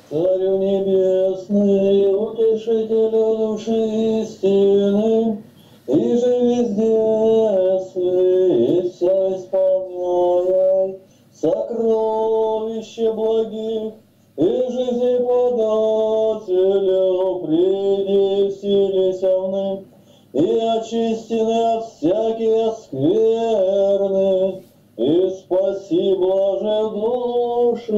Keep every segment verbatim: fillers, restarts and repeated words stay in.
Царю небесный, утешителю души истины, и же везде сы, и вся исполняй сокровище благих, и жизни подателю, приди вселися и очистены от всяких скверны, и спаси, блаже души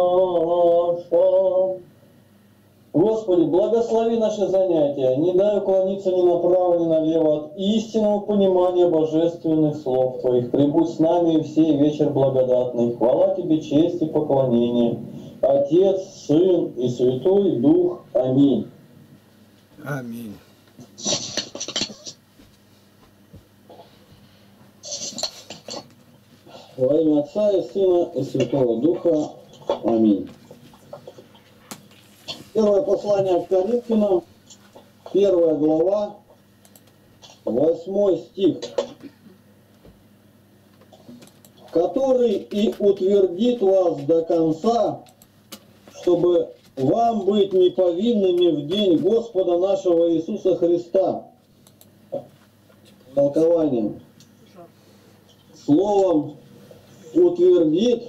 наша. Господи, благослови наши занятия, не дай уклониться ни направо, ни налево от истинного понимания божественных слов Твоих. Прибудь с нами и всей вечер благодатный. Хвала Тебе, честь и поклонение. Отец, Сын и Святой Дух. Аминь. Аминь. Во имя Отца и Сына и Святого Духа. Аминь. Первое послание к Коринфянам, первая глава, восьмой стих, который и утвердит вас до конца, чтобы вам быть неповинными в день Господа нашего Иисуса Христа. Толкованием. Словом утвердит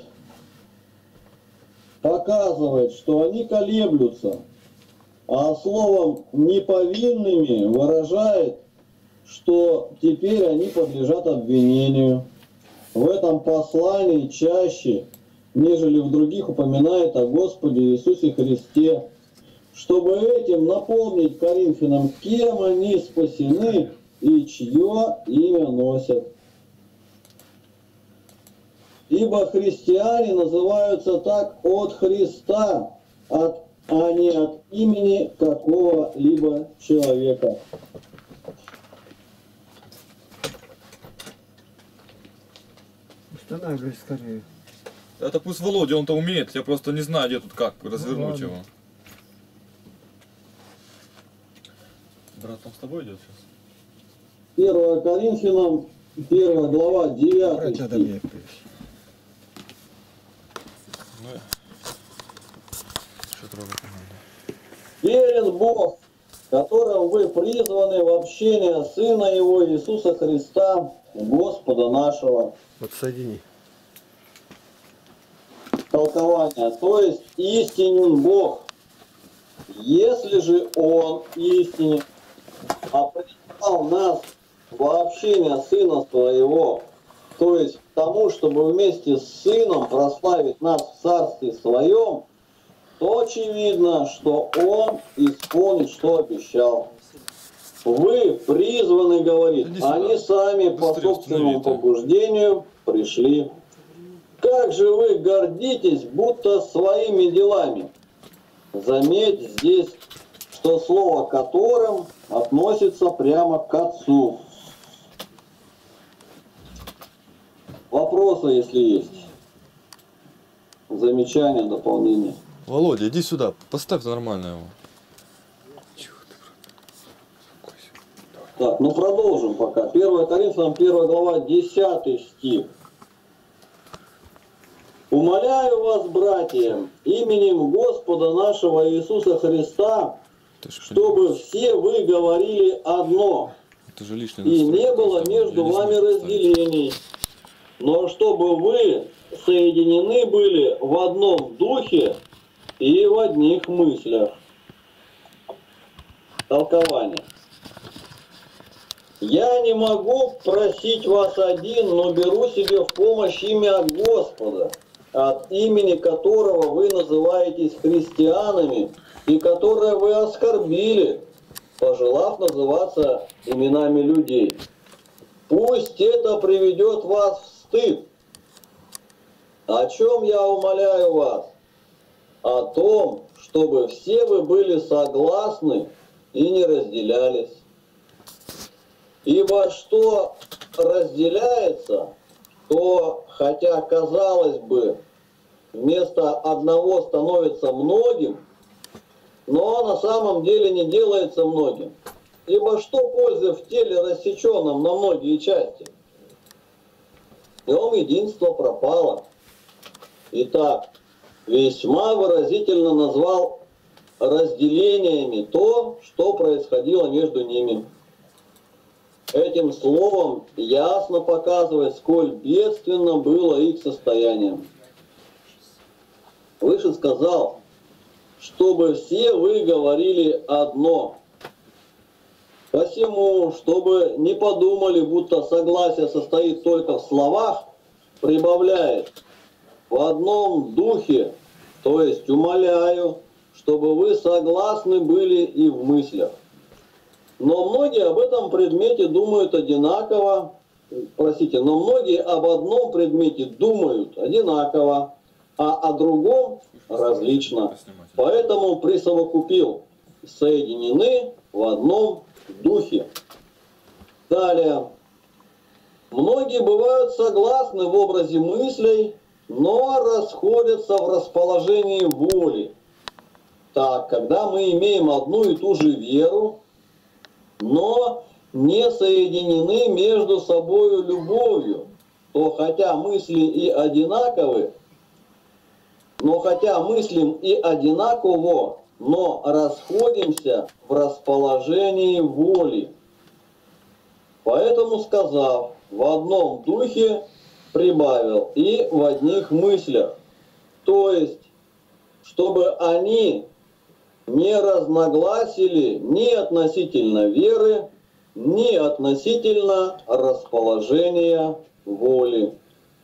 показывает, что они колеблются, а словом неповинными выражает, что теперь они подлежат обвинению. В этом послании чаще, нежели в других, упоминает о Господе Иисусе Христе, чтобы этим напомнить Коринфянам, кем они спасены и чье имя носят. Ибо христиане называются так от Христа, от, а не от имени какого-либо человека. Устанавливай скорее. Это пусть Володя, он-то умеет, я просто не знаю, где тут как развернуть ну, его. Брат, он с тобой идет сейчас? первое Коринфянам, первая глава, девятый стих. Верен Бог, которым вы призваны в общение Сына Его Иисуса Христа, Господа нашего. Подсоедини. Толкование. То есть истинен Бог. Если же Он истинен, а призвал нас в общение Сына Своего, то есть к тому, чтобы вместе с Сыном прославить нас в Царстве Своем, то очевидно, что Он исполнит, что обещал. Вы призваны, говорит, они сами по собственному побуждению пришли. Как же вы гордитесь, будто своими делами? Заметь здесь, что слово «которым» относится прямо к Отцу. Вопросы, если есть? Замечания, дополнения? Володя, иди сюда, поставь нормально его. Так, ну продолжим пока. первое Коринфянам, первая глава, десятый стих. «Умоляю вас, братья, именем Господа нашего Иисуса Христа, чтобы все вы говорили одно, и не было между вами разделений, но чтобы вы соединены были в одном духе и в одних мыслях». Толкование. «Я не могу просить вас один, но беру себе в помощь имя Господа, от имени которого вы называетесь христианами, и которое вы оскорбили, пожелав называться именами людей. Пусть это приведет вас в стыд. О чем я умоляю вас? О том, чтобы все вы были согласны и не разделялись. Ибо что разделяется, то, хотя, казалось бы, вместо одного становится многим, но на самом деле не делается многим. Ибо что пользы в теле, рассеченном на многие части? В нем единство пропало. Итак, весьма выразительно назвал разделениями то, что происходило между ними. Этим словом ясно показывает, сколь бедственно было их состояние. Выше сказал, чтобы все вы говорили одно. Посему, чтобы не подумали, будто согласие состоит только в словах, прибавляет в одном духе, то есть умоляю, чтобы вы согласны были и в мыслях. Но многие об этом предмете думают одинаково, простите, но многие об одном предмете думают одинаково, а о другом различно. Поэтому присовокупил, соединены в одном духе. Далее. Многие бывают согласны в образе мыслей, но расходятся в расположении воли. Так, когда мы имеем одну и ту же веру, но не соединены между собой любовью, то хотя мысли и одинаковы, но хотя мыслим и одинаково, но расходимся в расположении воли. Поэтому, сказав, в одном духе прибавил и в одних мыслях, то есть, чтобы они не разногласили ни относительно веры, ни относительно расположения воли.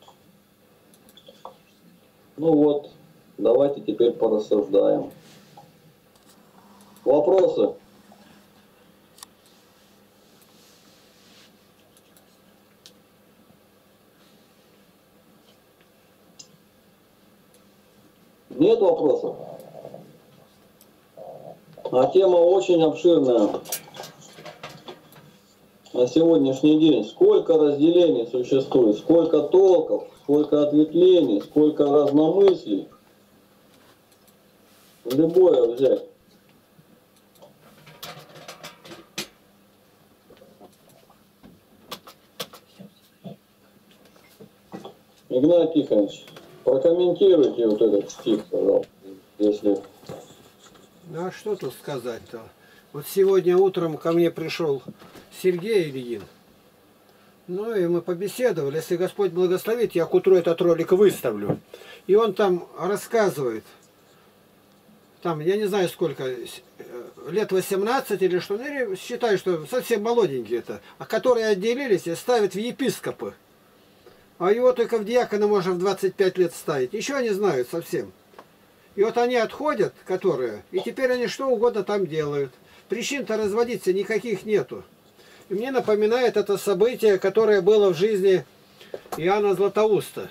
Ну вот, давайте теперь порассуждаем. Вопросы? Нет вопросов? А тема очень обширная. На сегодняшний день сколько разделений существует, сколько толков, сколько ответвлений, сколько разномыслий. Любое взять. Игнатий Тихонович, прокомментируйте вот этот стих, пожалуйста, если... Ну а что тут сказать-то? Вот сегодня утром ко мне пришел Сергей Ильин. Ну и мы побеседовали. Если Господь благословит, я к утру этот ролик выставлю. И он там рассказывает. Там, я не знаю сколько, лет восемнадцать или что. Ну, считаю, что совсем молоденькие-то. А которые отделились и ставят в епископы. А его только в диакона можно в двадцать пять лет ставить. Еще не знают совсем. И вот они отходят, которые, и теперь они что угодно там делают. Причин-то разводиться никаких нету. И мне напоминает это событие, которое было в жизни Иоанна Златоуста.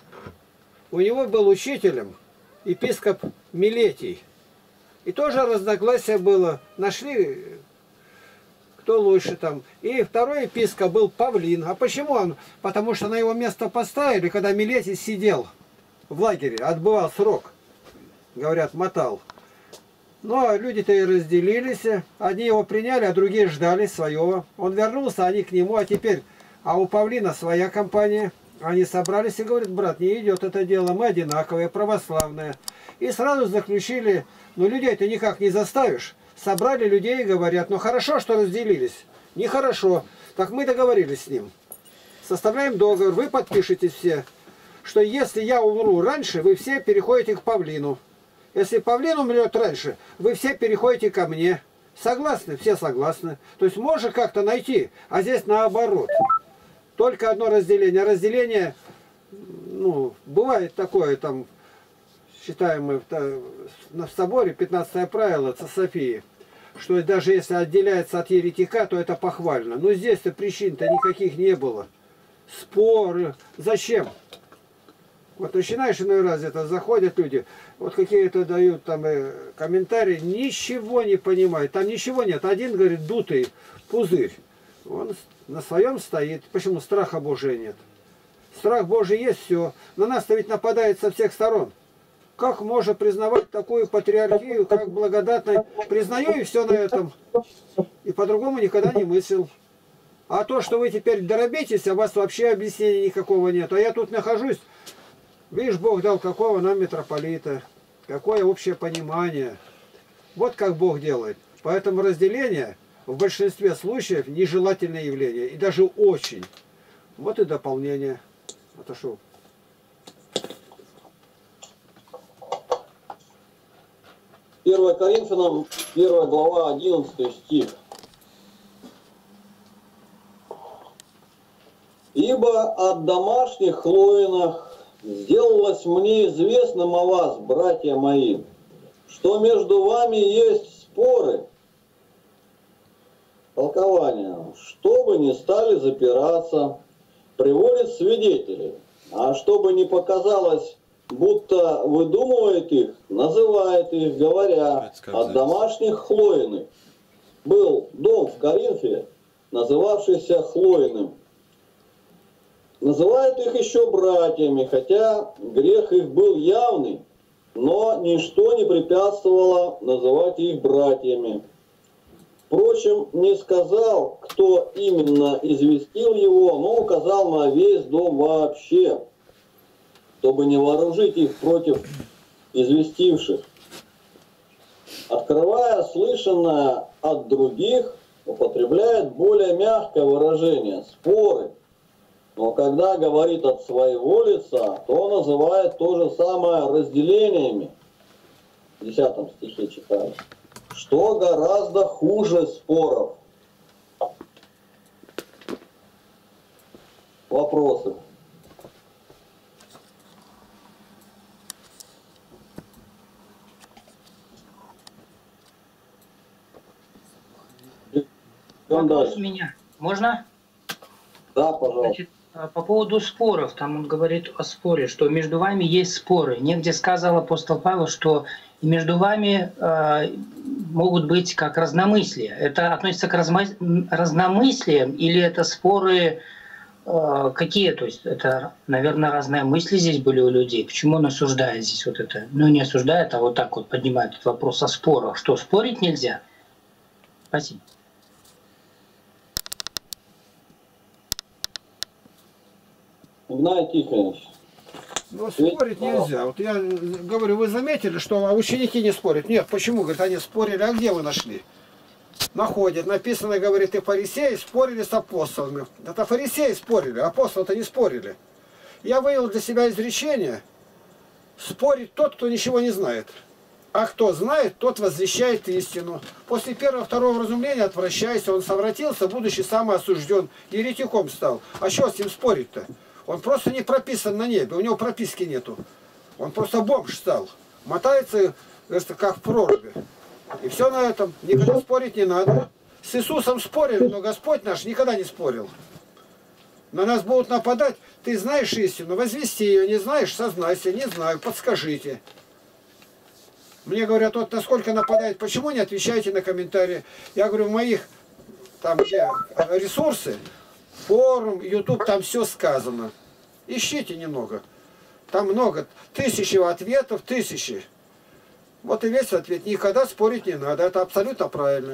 У него был учителем епископ Милетий. И тоже разногласие было. Нашли, кто лучше там. И второй епископ был Павлин. А почему он? Потому что на его место поставили, когда Милетий сидел в лагере, отбывал срок. Говорят, мотал. Но люди-то и разделились. Одни его приняли, а другие ждали своего. Он вернулся, они к нему, а теперь... А у Павлина своя компания. Они собрались и говорят, брат, не идет это дело, мы одинаковые, православные. И сразу заключили, ну людей-то никак не заставишь. Собрали людей и говорят, ну хорошо, что разделились. Нехорошо. Так мы договорились с ним. Составляем договор, вы подпишетесь все, что если я умру раньше, вы все переходите к Павлину. Если Павлин умрет раньше, вы все переходите ко мне. Согласны? Все согласны. То есть можно как-то найти, а здесь наоборот. Только одно разделение. Разделение, ну, бывает такое, там, считаем мы в соборе, пятнадцатое правило Софии, что даже если отделяется от еретика, то это похвально. Но здесь-то причин-то никаких не было. Споры. Зачем? Вот начинаешь иной раз это, заходят люди, вот какие-то дают там э, комментарии, ничего не понимают, там ничего нет. Один говорит, дутый пузырь, он на своем стоит. Почему? Страха Божия нет. Страх Божий есть, все. На нас-то ведь нападает со всех сторон. Как можно признавать такую патриархию, как благодатной? Признаю и все на этом. И по-другому никогда не мыслил. А то, что вы теперь доробитесь, а у вас вообще объяснения никакого нет. А я тут нахожусь, Видишь, Бог дал какого нам митрополита, какое общее понимание. Вот как Бог делает. Поэтому разделение в большинстве случаев нежелательное явление. И даже очень. Вот и дополнение. Отошел. первое Коринфянам, первая глава, одиннадцатый стих. «Ибо от домашних хлоинах сделалось мне известным о вас, братья мои, что между вами есть споры, толкования, чтобы не стали запираться, приводят свидетелей, а чтобы не показалось, будто выдумывает их, называет их, говоря, от домашних хлоиных. Был дом в Коринфе, называвшийся Хлоиным. Называют их еще братьями, хотя грех их был явный, но ничто не препятствовало называть их братьями. Впрочем, не сказал, кто именно известил его, но указал на весь дом вообще, чтобы не вооружить их против известивших. Открывая слышанное от других, употребляет более мягкое выражение – споры. Но когда говорит от своего лица, то называет то же самое разделениями. В десятом стихе читаю. Что гораздо хуже споров. Вопросы? Вопрос у меня. Можно? Да, пожалуйста. Значит, по поводу споров, там он говорит о споре, что между вами есть споры. Негде сказал апостол Павел, что между вами э, могут быть как разномыслия. Это относится к размо- разномыслиям или это споры э, какие? То есть это, наверное, разные мысли здесь были у людей. Почему он осуждает здесь вот это? Ну, не осуждает, а вот так вот поднимает этот вопрос о спорах. Что, спорить нельзя? Спасибо. Игнатий Тихонович. Но спорить нельзя. Вот я говорю, вы заметили, что ученики не спорят? Нет, почему? Говорит, они спорили, а где вы нашли? Находят. Написано, говорит, и фарисеи спорили с апостолами. Это фарисеи спорили, апостолы-то не спорили. Я вывел для себя изречение: спорит тот, кто ничего не знает. А кто знает, тот возвещает истину. После первого, второго разумления отвращайся, он совратился, будучи самоосужден, еретиком стал. А что с ним спорить-то? Он просто не прописан на небе, у него прописки нету. Он просто бомж стал. Мотается, говорится, как в проруби. И все на этом. Никогда спорить не надо. С Иисусом спорили, но Господь наш никогда не спорил. На нас будут нападать. Ты знаешь истину, возвести ее. Не знаешь, сознайся. Не знаю, подскажите. Мне говорят, вот насколько нападает, почему не отвечаете на комментарии? Я говорю, в моих там где ресурсы, форум, YouTube, там все сказано. Ищите немного. Там много, тысячи ответов, тысячи. Вот и весь ответ. Никогда спорить не надо. Это абсолютно правильно.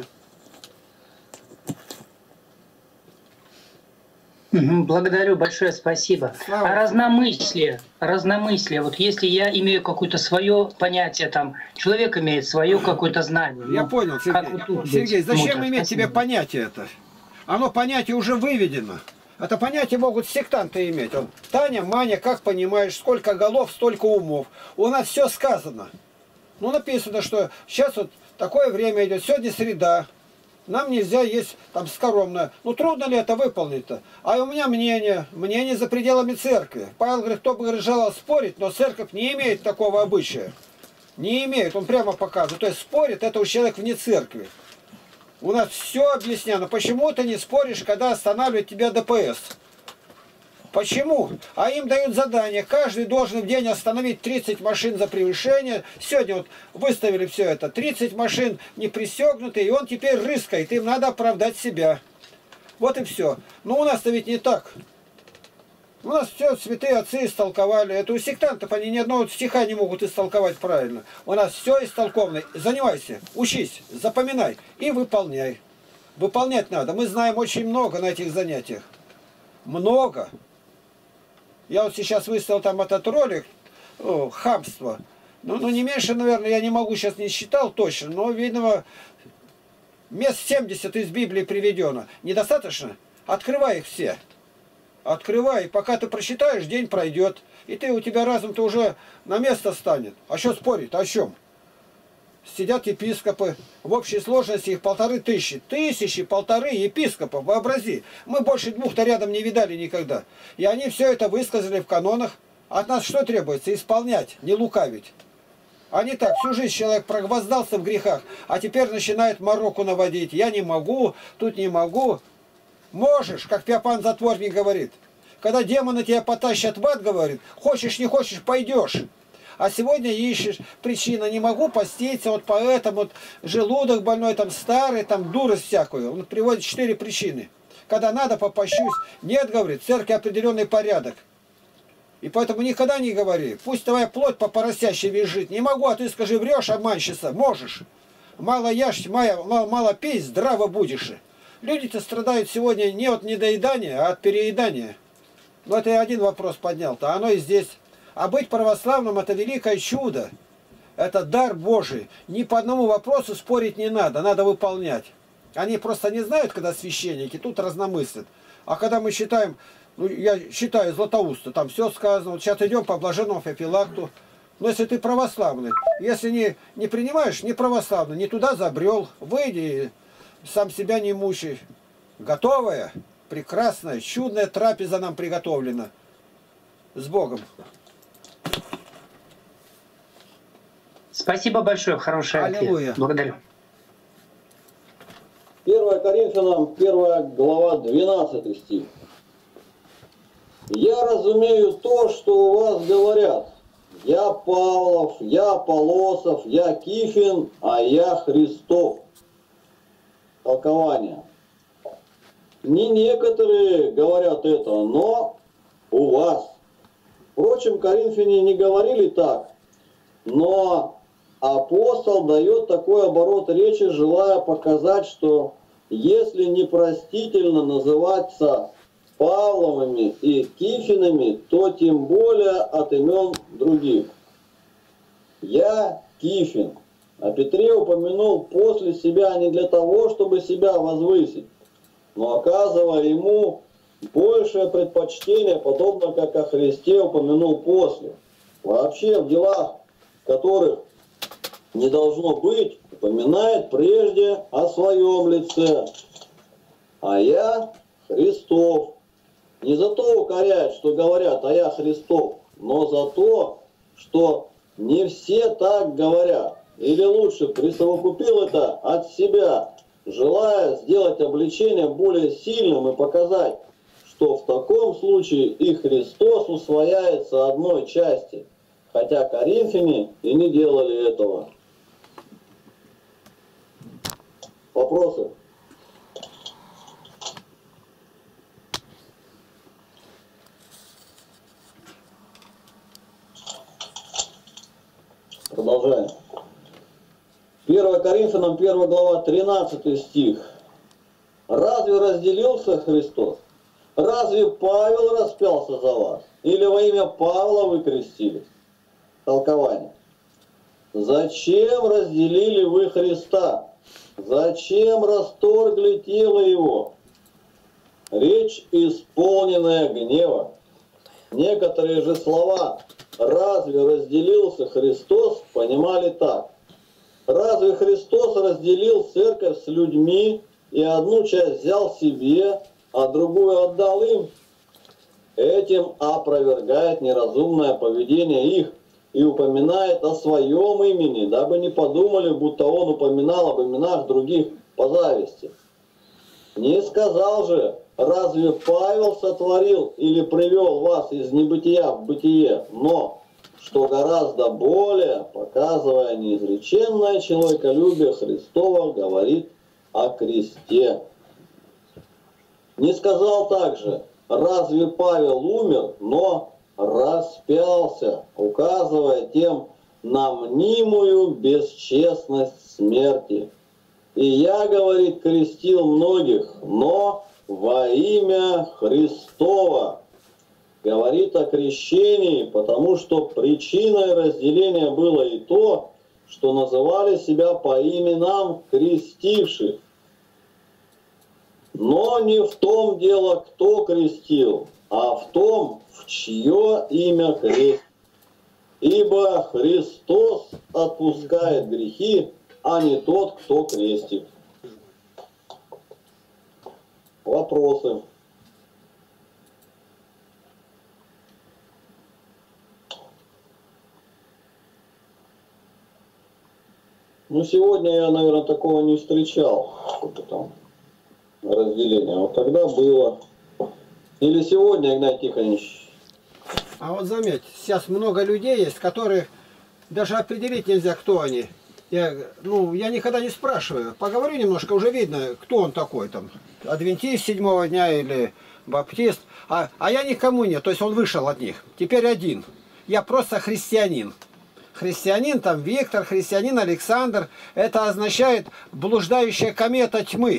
Благодарю, большое спасибо. Слава. А разномыслие, разномыслие, вот если я имею какое-то свое понятие, там, человек имеет свое какое-то знание. Я ну, понял, Сергей. вот тут Сергей, быть зачем смотрят? иметь Спасибо. тебе понятие это? Оно понятие уже выведено. Это понятие могут сектанты иметь. Он, Таня, Маня, как понимаешь, сколько голов, столько умов. У нас все сказано. Ну, написано, что сейчас вот такое время идет, сегодня среда. Нам нельзя есть там скоромное. Ну, трудно ли это выполнить-то? А у меня мнение, мнение за пределами церкви. Павел говорит, кто бы желал спорить, но церковь не имеет такого обычая. Не имеет, он прямо показывает. То есть спорит, это у человека вне церкви. У нас все объяснено. Почему ты не споришь, когда останавливает тебя ДПС? Почему? А им дают задание. Каждый должен в день остановить тридцать машин за превышение. Сегодня вот выставили все это. тридцать машин не пристегнутые, и он теперь рыскает. Им надо оправдать себя. Вот и все. Но у нас-то ведь не так. У нас все святые отцы истолковали. Это у сектантов они ни одного стиха не могут истолковать правильно. У нас все истолковано. Занимайся, учись, запоминай и выполняй. Выполнять надо. Мы знаем очень много на этих занятиях. Много. Я вот сейчас выставил там этот ролик, о, хамство. Ну, ну, не меньше, наверное, я не могу, сейчас не считал точно, но, видно, мест семьдесят из Библии приведено. Недостаточно? Открывай их все. Открывай. Пока ты прочитаешь, день пройдет. И ты, у тебя разум-то уже на место станет. А что спорить? О чем? Сидят епископы. В общей сложности их полторы тысячи. Тысячи, полторы епископов. Вообрази. Мы больше двух-то рядом не видали никогда. И они все это высказали в канонах. От нас что требуется? Исполнять, не лукавить. Они так, всю жизнь человек прогвоздался в грехах, а теперь начинает мороку наводить. Я не могу, тут не могу. Можешь, как Пиапан Затворник говорит. Когда демоны тебя потащат в ад, говорит, хочешь, не хочешь, пойдешь. А сегодня ищешь причину, не могу поститься, вот поэтому вот желудок больной, там старый, там дурость всякую. Он приводит четыре причины. Когда надо, попощусь. Нет, говорит, в церкви определенный порядок. И поэтому никогда не говори, пусть твоя плоть по поросящей визжит. Не могу, а ты скажи, врешь, обманщица, можешь. Мало ешь, мало, мало пей, здраво будешь. Люди-то страдают сегодня не от недоедания, а от переедания. Но это я один вопрос поднял-то, оно и здесь. А быть православным – это великое чудо. Это дар Божий. Ни по одному вопросу спорить не надо, надо выполнять. Они просто не знают, когда священники, тут разномыслят. А когда мы считаем, ну, я считаю Златоуста, там все сказано. Вот сейчас идем по блаженному Феофилакту. Но если ты православный, если не, не принимаешь, не православный, не туда забрел, выйди, сам себя не мучай. Готовая, прекрасная, чудная трапеза нам приготовлена. С Богом. Спасибо большое, хороший Аллилуйя. ответ. Благодарю. первое Коринфянам, первая глава, двенадцатый стих. «Я разумею то, что у вас говорят. Я Павлов, я Аполосов, я Кифин, а я Христов». Толкование. Не некоторые говорят это, но у вас. Впрочем, коринфяне не говорили так, но апостол дает такой оборот речи, желая показать, что если непростительно называться Павловыми и Кифинами, то тем более от имен других. Я Кифин. О Петре упомянул после себя не для того, чтобы себя возвысить, но оказывая ему большее предпочтение, подобно как о Христе упомянул после. Вообще в делах, которых не должно быть, упоминает прежде о своем лице. А я Христов. Не за то укоряют, что говорят, а я Христов, но за то, что не все так говорят. Или лучше присовокупил это от себя, желая сделать обличение более сильным и показать, что в таком случае и Христос усвояется одной части, хотя коринфяне и не делали этого. Вопросы? Продолжаем. первое Коринфянам, первая глава, тринадцатый стих. «Разве разделился Христос? Разве Павел распялся за вас? Или во имя Павла вы крестились?» Толкование. «Зачем разделили вы Христа? Зачем расторгли тело Его?» Речь, исполненная гнева. Некоторые же слова «разве разделился Христос» понимали так. Разве Христос разделил церковь с людьми и одну часть взял себе, а другую отдал им? Этим опровергает неразумное поведение их и упоминает о своем имени, дабы не подумали, будто он упоминал об именах других по зависти. Не сказал же, разве Павел сотворил или привел вас из небытия в бытие, но, что гораздо более, показывая неизреченное человеколюбие Христова, говорит о кресте. Не сказал также, разве Павел умер, но распялся, указывая тем на мнимую бесчестность смерти. И я, говорит, крестил многих, но во имя Христова. говорит о крещении, потому что причиной разделения было и то, что называли себя по именам крестивших. Но не в том дело, кто крестил, а в том, в чье имя крест. Ибо Христос отпускает грехи, а не тот, кто крестит. Вопросы? Ну, сегодня я, наверное, такого не встречал, что-то там разделение. Вот тогда было. Или сегодня, Игнатий Тихонович? А вот заметь, сейчас много людей есть, которые даже определить нельзя, кто они. Я, ну, я никогда не спрашиваю. Поговорю немножко, уже видно, кто он такой там. Адвентист седьмого дня или баптист. А, а я никому нет, то есть он вышел от них. Теперь один. Я просто христианин. Христианин, там Виктор, христианин Александр. Это означает блуждающая комета тьмы.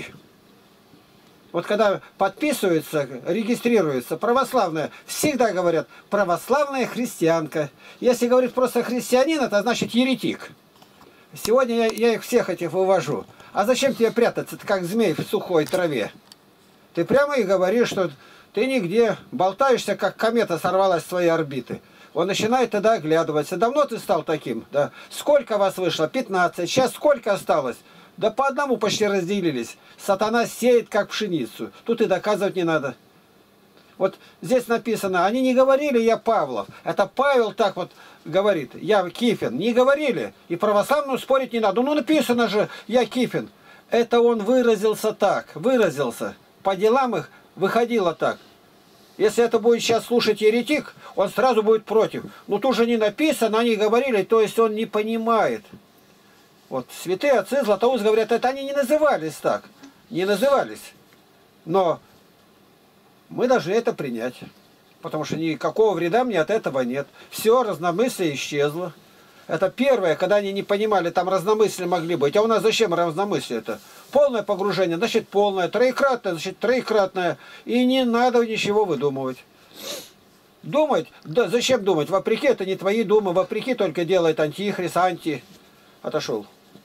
Вот когда подписываются, регистрируются православная, всегда говорят православная христианка. Если говорит просто христианин, это значит еретик. Сегодня я, я их всех этих вывожу. А зачем тебе прятаться, как змей в сухой траве? Ты прямо и говоришь, что ты нигде болтаешься, как комета сорвалась с своей орбиты. Он начинает тогда оглядываться. Давно ты стал таким? Да. Сколько вас вышло? пятнадцать. Сейчас сколько осталось? Да по одному почти разделились. Сатана сеет, как пшеницу. Тут и доказывать не надо. Вот здесь написано, они не говорили, я Павлов. Это Павел так вот говорит, я Кифин. Не говорили. И православную спорить не надо. Ну написано же, я Кифин. Это он выразился так, выразился. По делам их выходило так. Если это будет сейчас слушать еретик, он сразу будет против. Но тут же не написано, они говорили, то есть он не понимает. Вот святые отцы Златоуст говорят, это они не назывались так. Не назывались. Но мы должны это принять. Потому что никакого вреда мне от этого нет. Все, разномыслие исчезло. Это первое, когда они не понимали, там разномыслия могли быть. А у нас зачем разномыслие-то? Полное погружение, значит полное. Троекратное, значит троекратное. И не надо ничего выдумывать. Думать? Да зачем думать? Вопреки это не твои думы. Вопреки только делает антихрист, анти. Отошел.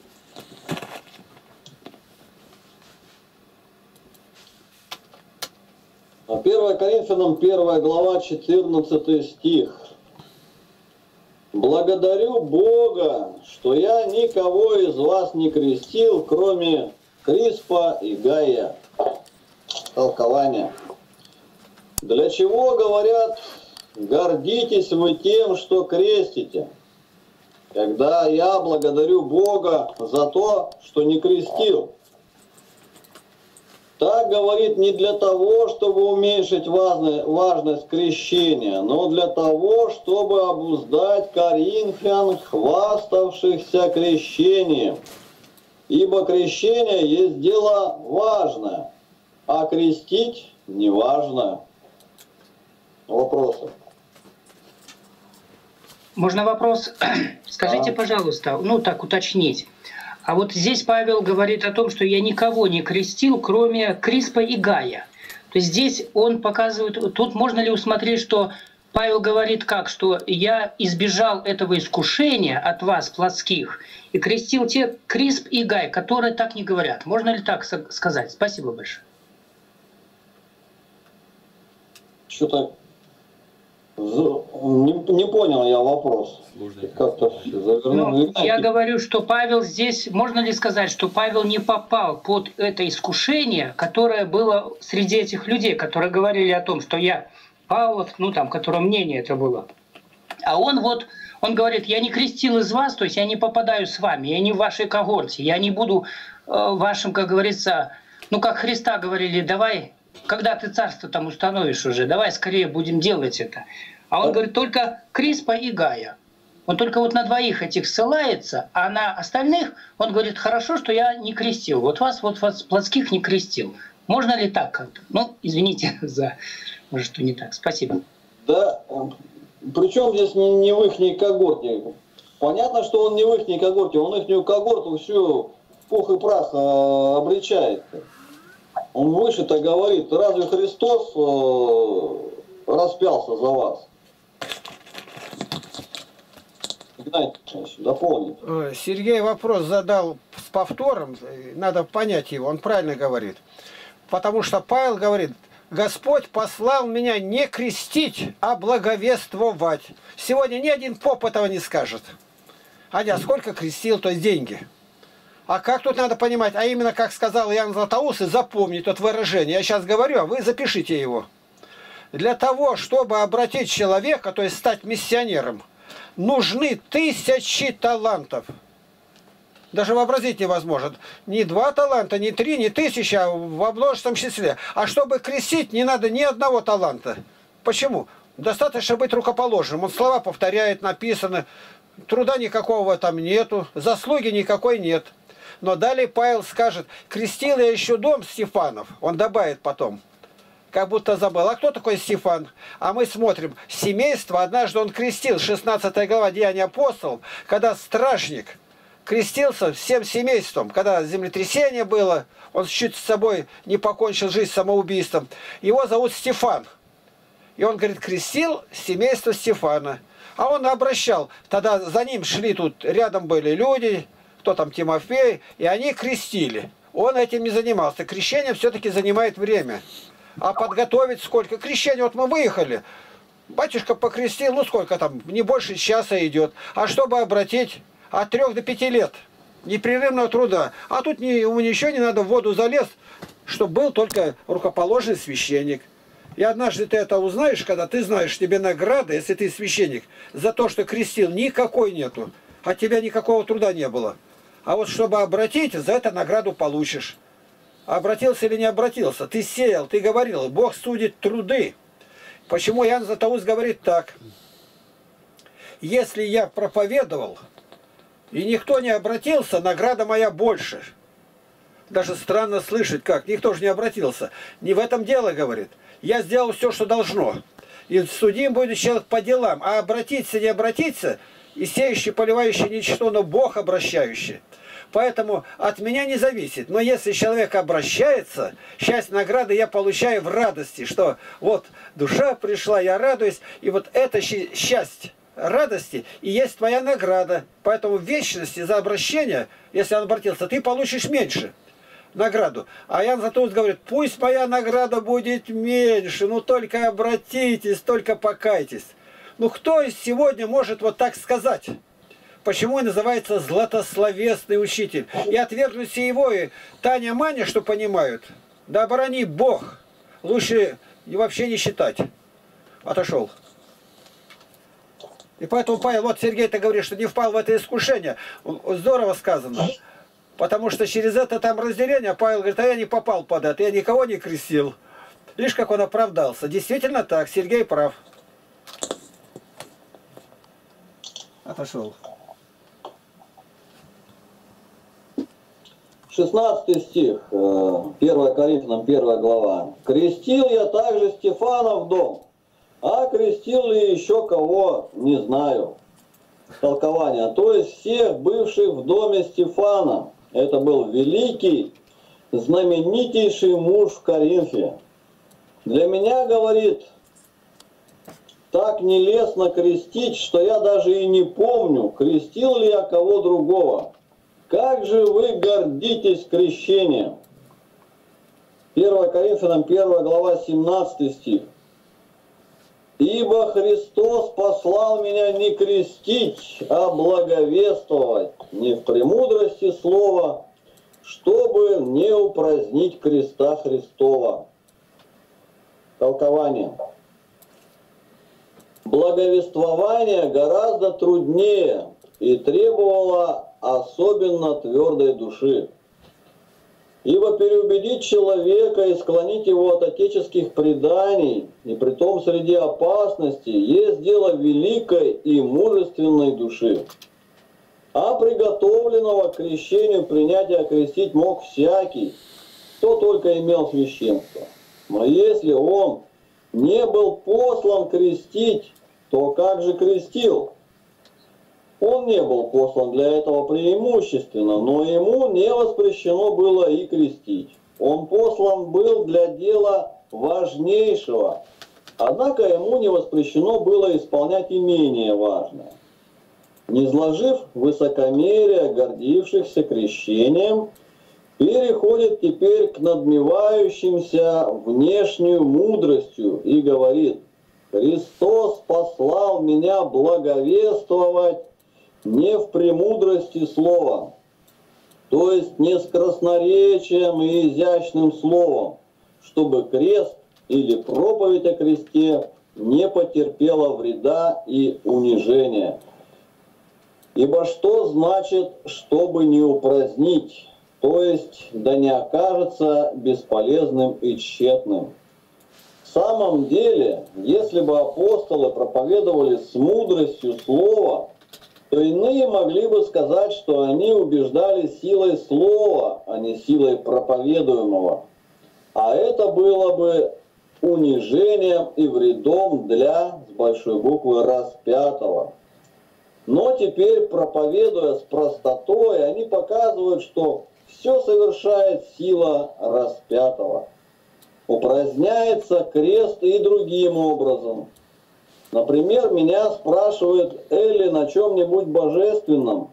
первое Коринфянам первая глава, четырнадцатый стих. «Благодарю Бога, что я никого из вас не крестил, кроме Криспа и Гая». Толкование. Для чего, говорят, гордитесь вы тем, что крестите? Когда я благодарю Бога за то, что не крестил. Так говорит не для того, чтобы уменьшить важность крещения, но для того, чтобы обуздать коринфян, хваставшихся крещением. Ибо крещение есть дело важное, а крестить не важно. Вопросы? Можно вопрос? Скажите, Да. пожалуйста, ну так уточнить. А вот здесь Павел говорит о том, что я никого не крестил, кроме Криспа и Гая. То есть здесь он показывает, тут можно ли усмотреть, что Павел говорит как, что я избежал этого искушения от вас, плотских, и крестил те Крисп и Гай, которые так не говорят. Можно ли так сказать? Спасибо большое. Что-то не, не понял я вопрос. Как-то завернул. Ну, я говорю, что Павел здесь, можно ли сказать, что Павел не попал под это искушение, которое было среди этих людей, которые говорили о том, что я Павлов, ну там, которое мнение это было. А он вот, он говорит, я не крестил из вас, то есть я не попадаю с вами, я не в вашей когорте, я не буду э, вашим, как говорится, ну как Христа говорили, давай, когда ты царство там установишь уже, давай скорее будем делать это. А он говорит, только Криспа и Гая. Он только вот на двоих этих ссылается, а на остальных он говорит, хорошо, что я не крестил. Вот вас, вот вас, плотских, не крестил. Можно ли так как-то? Ну, извините за, может, что не так. Спасибо. Да, причем здесь не, не в их когорте. Понятно, что он не в их когорте, он их когорту всю пух и прах э, обличает. Он выше-то говорит, разве Христос э, распялся за вас? Игнатий Александрович, дополните. Сергей вопрос задал с повтором, надо понять его, он правильно говорит. Потому что Павел говорит, Господь послал меня не крестить, а благовествовать. Сегодня ни один поп этого не скажет. Аня, сколько крестил, то есть деньги. А как тут надо понимать? А именно, как сказал Иоанн Златоуст, и запомнить это выражение. Я сейчас говорю, а вы запишите его. Для того, чтобы обратить человека, то есть стать миссионером, нужны тысячи талантов. Даже вообразить невозможно. Не два таланта, не три, не тысяча, а во множественном числе. А чтобы крестить, не надо ни одного таланта. Почему? Достаточно быть рукоположенным. Он слова повторяет, написано. Труда никакого там нету, заслуги никакой нет. Но далее Павел скажет, крестил я еще дом Стефанов. Он добавит потом. Как будто забыл. А кто такой Стефан? А мы смотрим. Семейство, однажды он крестил, шестнадцатая глава Деяния апостолов, когда стражник крестился всем семейством, когда землетрясение было, он чуть с собой не покончил жизнь самоубийством. Его зовут Стефан. И он, говорит, крестил семейство Стефана. А он обращал. Тогда за ним шли тут, рядом были люди, кто там, Тимофей, и они крестили. Он этим не занимался. Крещение все-таки занимает время. А подготовить сколько? Крещение, вот мы выехали. Батюшка покрестил, ну сколько там, не больше часа идет. А чтобы обратить, от трех до пяти лет непрерывного труда. А тут не, ему ничего не надо, в воду залез, чтобы был только рукоположенный священник. И однажды ты это узнаешь, когда ты знаешь, тебе награда, если ты священник, за то, что крестил, никакой нету. От тебя никакого труда не было. А вот чтобы обратить, за это награду получишь. Обратился или не обратился? Ты сеял, ты говорил, Бог судит труды. Почему Иоанн Златоуст говорит так? Если я проповедовал, и никто не обратился, награда моя больше. Даже странно слышать, как. Никто же не обратился. Не в этом дело, говорит. Я сделал все, что должно. И судим будет человек по делам. А обратиться, не обратиться, и сеющий, поливающий ничто, но Бог обращающий. Поэтому от меня не зависит. Но если человек обращается, часть награды я получаю в радости, что вот душа пришла, я радуюсь, и вот это счастье радости и есть твоя награда. Поэтому в вечности за обращение, если он обратился, ты получишь меньше награду. А Иоанн Златоуст говорит, пусть моя награда будет меньше, но только обратитесь, только покайтесь. Ну кто сегодня может вот так сказать? Почему он называется златословесный учитель? И отвергнуть его, и Таня, Маня, что понимают, да оборони Бог, лучше и вообще не считать. Отошел. И поэтому Павел, вот Сергей-то говорит, что не впал в это искушение. Здорово сказано. Потому что через это там разделение, Павел говорит, а я не попал под это, я никого не крестил. Лишь как он оправдался. Действительно так, Сергей прав. Отошел. шестнадцатый стих, первое Коринфянам, первая глава. «Крестил я также Стефана в дом, а крестил ли еще кого, не знаю». Толкование. То есть всех бывших в доме Стефана. Это был великий, знаменитейший муж в Коринфе. Для меня, говорит, так нелестно крестить, что я даже и не помню, крестил ли я кого другого. Как же вы гордитесь крещением? первое Коринфянам, первая глава, семнадцатый стих. «Ибо Христос послал меня не крестить, а благовествовать, не в премудрости слова, чтобы не упразднить креста Христова». Толкование. Благовествование гораздо труднее и требовало особенно твердой души. Ибо переубедить человека и склонить его от отеческих преданий, и притом среди опасности, есть дело великой и мужественной души. А приготовленного к крещению принятия окрестить мог всякий, кто только имел священство. Но если он не был послан крестить, то как же крестил? Он не был послан для этого преимущественно, но ему не воспрещено было и крестить. Он послан был для дела важнейшего, Однако ему не воспрещено было исполнять и менее важное. Не изложив высокомерие гордившихся крещением, переходит теперь к надмевающимся внешнюю мудростью и говорит: «Христос послал меня благовествовать не в премудрости слова, то есть не с красноречием и изящным словом, чтобы крест или проповедь о кресте не потерпела вреда и унижения. Ибо что значит, чтобы не упразднить, то есть да не окажется бесполезным и тщетным? В самом деле, если бы апостолы проповедовали с мудростью слова, то иные могли бы сказать, что они убеждали силой слова, а не силой проповедуемого. А это было бы унижением и вредом для, с большой буквы, распятого. Но теперь, проповедуя с простотой, они показывают, что все совершает сила распятого. Упраздняется крест и другим образом. Например, меня спрашивают Элли на чем-нибудь божественном,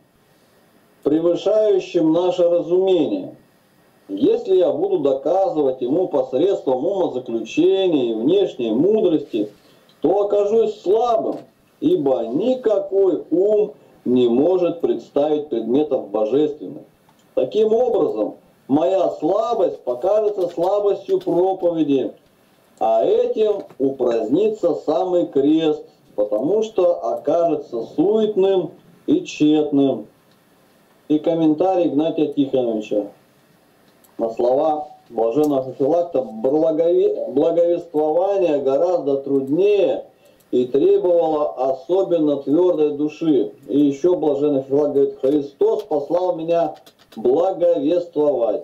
превышающем наше разумение. Если я буду доказывать ему посредством умозаключения и внешней мудрости, то окажусь слабым, ибо никакой ум не может представить предметов божественных. Таким образом, моя слабость покажется слабостью проповеди, а этим упразднится самый крест, потому что окажется суетным и тщетным. И комментарий Игнатия Тихоновича на слова блаженного Феофилакта: благовествование гораздо труднее и требовало особенно твердой души. И еще блаженный Феофилакт говорит: Христос послал меня благовествовать.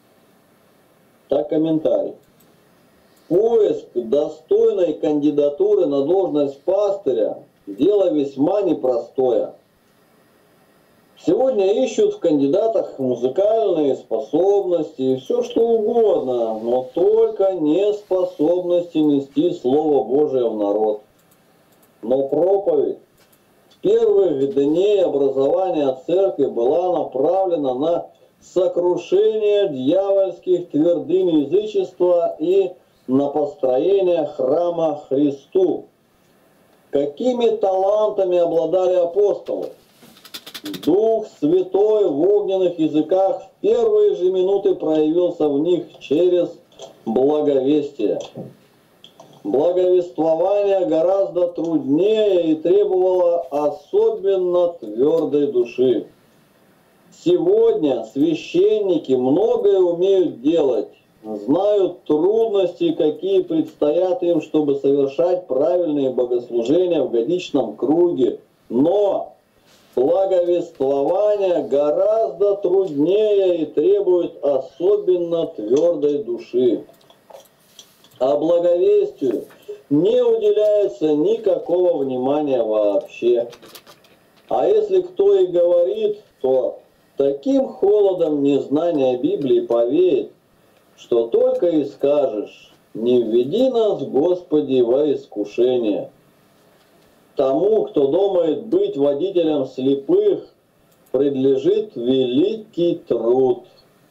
Так комментарий. Поиск достойной кандидатуры на должность пастыря – дело весьма непростое. Сегодня ищут в кандидатах музыкальные способности и все что угодно, но только не способности нести Слово Божие в народ. Но проповедь с первых дней образования церкви была направлена на сокрушение дьявольских твердынь язычества и на построение храма Христу. Какими талантами обладали апостолы? Дух Святой в огненных языках в первые же минуты проявился в них через благовестие. Благовествование гораздо труднее и требовало особенно твердой души. Сегодня священники многое умеют делать, знают трудности, какие предстоят им, чтобы совершать правильные богослужения в годичном круге, но благовествование гораздо труднее и требует особенно твердой души. А благовестию не уделяется никакого внимания вообще. А если кто и говорит, то таким холодом незнания Библии повеет, что только и скажешь: не введи нас, Господи, во искушение. Тому, кто думает быть водителем слепых, предлежит великий труд.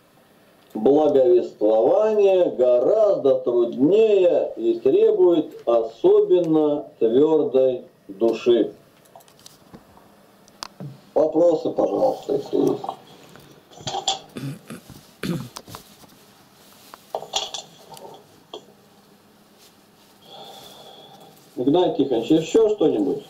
Благовествование гораздо труднее и требует особенно твердой души. Вопросы, пожалуйста, если есть. Игнатий Тихонович, еще что-нибудь?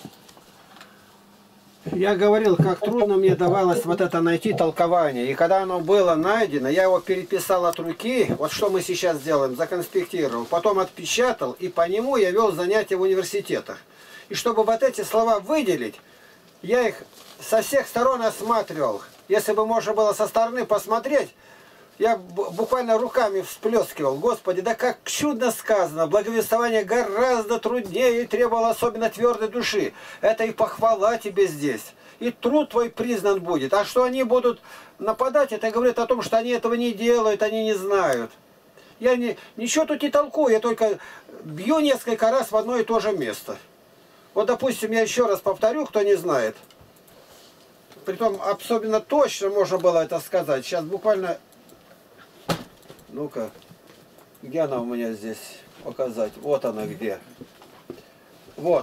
Я говорил, как трудно мне давалось вот это найти толкование. И когда оно было найдено, я его переписал от руки. Вот что мы сейчас делаем, законспектировал. Потом отпечатал, и по нему я вел занятия в университетах. И чтобы вот эти слова выделить, я их со всех сторон осматривал. Если бы можно было со стороны посмотреть, я буквально руками всплескивал. Господи, да как чудно сказано. Благовествование гораздо труднее и требовало особенно твердой души. Это и похвала тебе здесь. И труд твой признан будет. А что они будут нападать, это говорит о том, что они этого не делают, они не знают. Я не, ничего тут не толкую, я только бью несколько раз в одно и то же место. Вот, допустим, я еще раз повторю, кто не знает. Притом, особенно точно можно было это сказать. Сейчас буквально... Ну-ка, где она у меня здесь показать? Вот она где. Вот.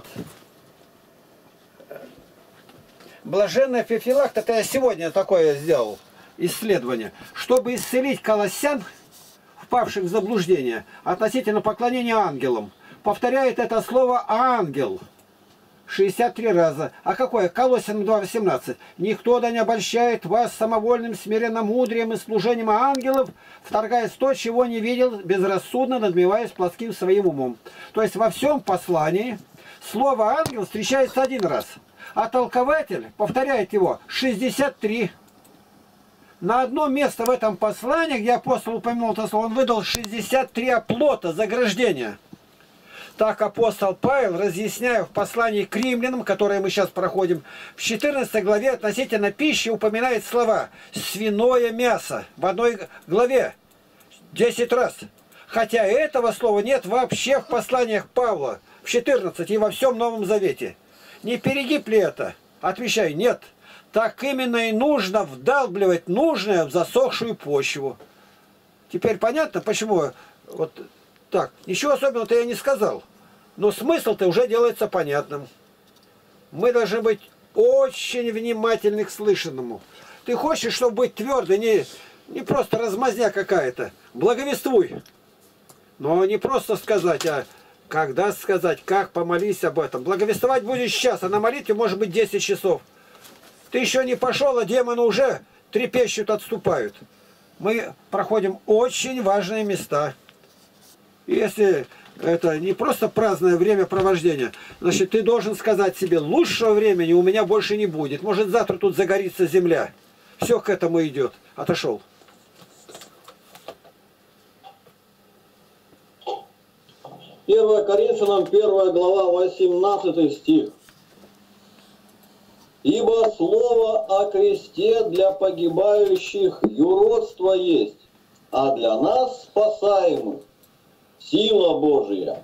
Блаженная Феофилакт, это я сегодня такое сделал исследование. Чтобы исцелить колоссян, впавших в заблуждение, относительно поклонения ангелам. Повторяет это слово «ангел» шестьдесят три раза. А какое? Колоссянам два восемнадцать. «Никто да не обольщает вас самовольным смиренномудрием и служением ангелов, вторгаясь в то, чего не видел, безрассудно надмеваясь плоским своим умом». То есть во всем послании слово «ангел» встречается один раз, а толкователь повторяет его шестьдесят три. На одно место в этом послании, где апостол упомянул это слово, он выдал шестьдесят три оплота, заграждения. Так апостол Павел, разъясняя в послании к римлянам, которое мы сейчас проходим, в четырнадцатой главе относительно пищи упоминает слова «свиное мясо» в одной главе десять раз. Хотя этого слова нет вообще в посланиях Павла в четырнадцати и во всем Новом Завете. Не перегиб ли это? Отвечаю, нет. Так именно и нужно вдалбливать нужное в засохшую почву. Теперь понятно, почему вот так. Ничего особенного-то я не сказал. Но смысл-то уже делается понятным. Мы должны быть очень внимательны к слышанному. Ты хочешь, чтобы быть твердой, не, не просто размазня какая-то. Благовествуй. Но не просто сказать, а когда сказать, как помолись об этом. Благовествовать будешь сейчас, а на молитве может быть десять часов. Ты еще не пошел, а демоны уже трепещут, отступают. Мы проходим очень важные места. И если это не просто праздное времяпровождение, значит, ты должен сказать себе, лучшего времени у меня больше не будет. Может, завтра тут загорится земля. Все к этому идет. Отошел. первое Коринфянам, первая глава, восемнадцатый стих. «Ибо слово о кресте для погибающих юродство есть, а для нас, спасаемых, сила Божия».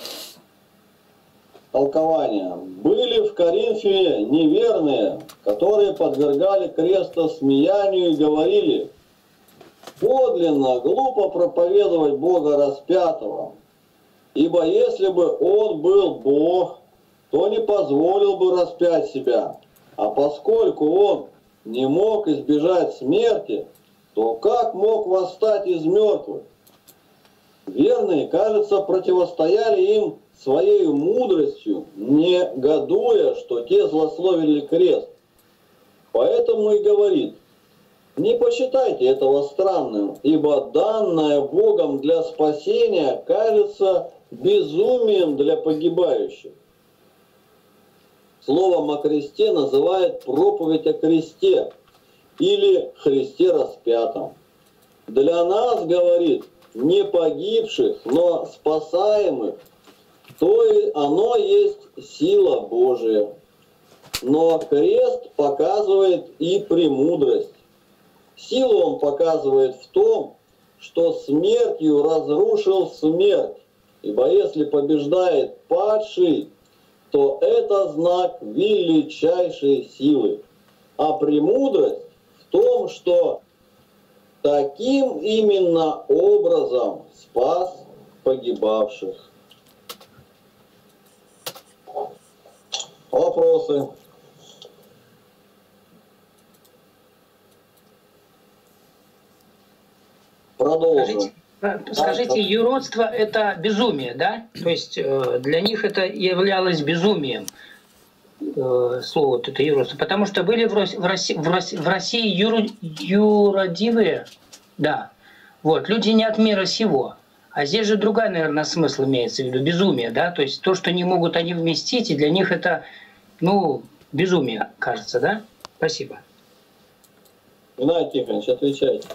Толкование. Были в Коринфе неверные, которые подвергали креста смеянию и говорили: «Подлинно глупо проповедовать Бога распятого, ибо если бы Он был Бог, то не позволил бы распять себя. А поскольку Он не мог избежать смерти, то как мог восстать из мертвых?» Верные, кажется, противостояли им своей мудростью, негодуя, что те злословили крест. Поэтому и говорит: «Не почитайте этого странным, ибо данное Богом для спасения кажется безумием для погибающих». Словом о кресте называет проповедь о кресте или Христе распятом. Для нас, говорит, не погибших, но спасаемых, то и оно есть сила Божия. Но крест показывает и премудрость. Силу он показывает в том, что смертью разрушил смерть. Ибо если побеждает падший, то это знак величайшей силы. А премудрость в том, что таким именно образом спас погибавших. Вопросы? Продолжим. Скажите, скажите, юродство – это безумие, да? То есть э, для них это являлось безумием, э, слово вот это юродство. Потому что были в России, в России, в России, в России юр, юродивые, да. Вот, люди не от мира сего. А здесь же другая, наверное, смысл имеется в виду, безумие, да? То есть то, что не могут они вместить, и для них это, ну, безумие, кажется, да? Спасибо. Геннадий Тихонович, отвечайте.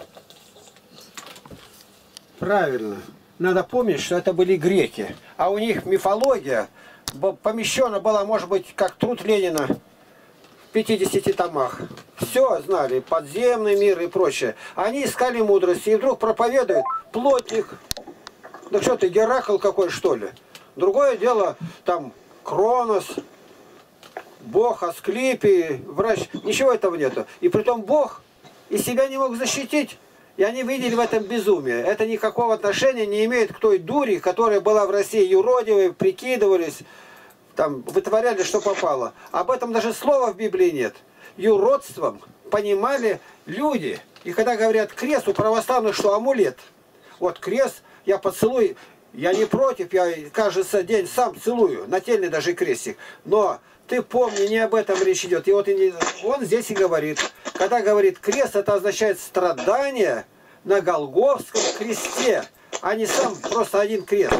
Правильно. Надо помнить, что это были греки. А у них мифология помещена была, может быть, как труд Ленина в пятидесяти томах. Все знали, подземный мир и прочее. Они искали мудрости и вдруг проповедуют: плотник. Да что ты, Геракл какой, что ли? Другое дело, там, Кронос, Бог, Асклепий, врач, ничего этого нету. И притом Бог и себя не мог защитить. И они видели в этом безумие. Это никакого отношения не имеет к той дури, которая была в России юродивой, прикидывались, там, вытворяли, что попало. Об этом даже слова в Библии нет. Юродством понимали люди. И когда говорят крест, у православных что, амулет? Вот крест, я поцелую, я не против, я, кажется, день сам целую, нательный даже крестик. Но ты помни, не об этом речь идет. И вот он здесь и говорит. Когда говорит крест, это означает страдание на Голгофском кресте, а не сам просто один крест.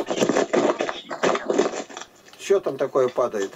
Что там такое падает?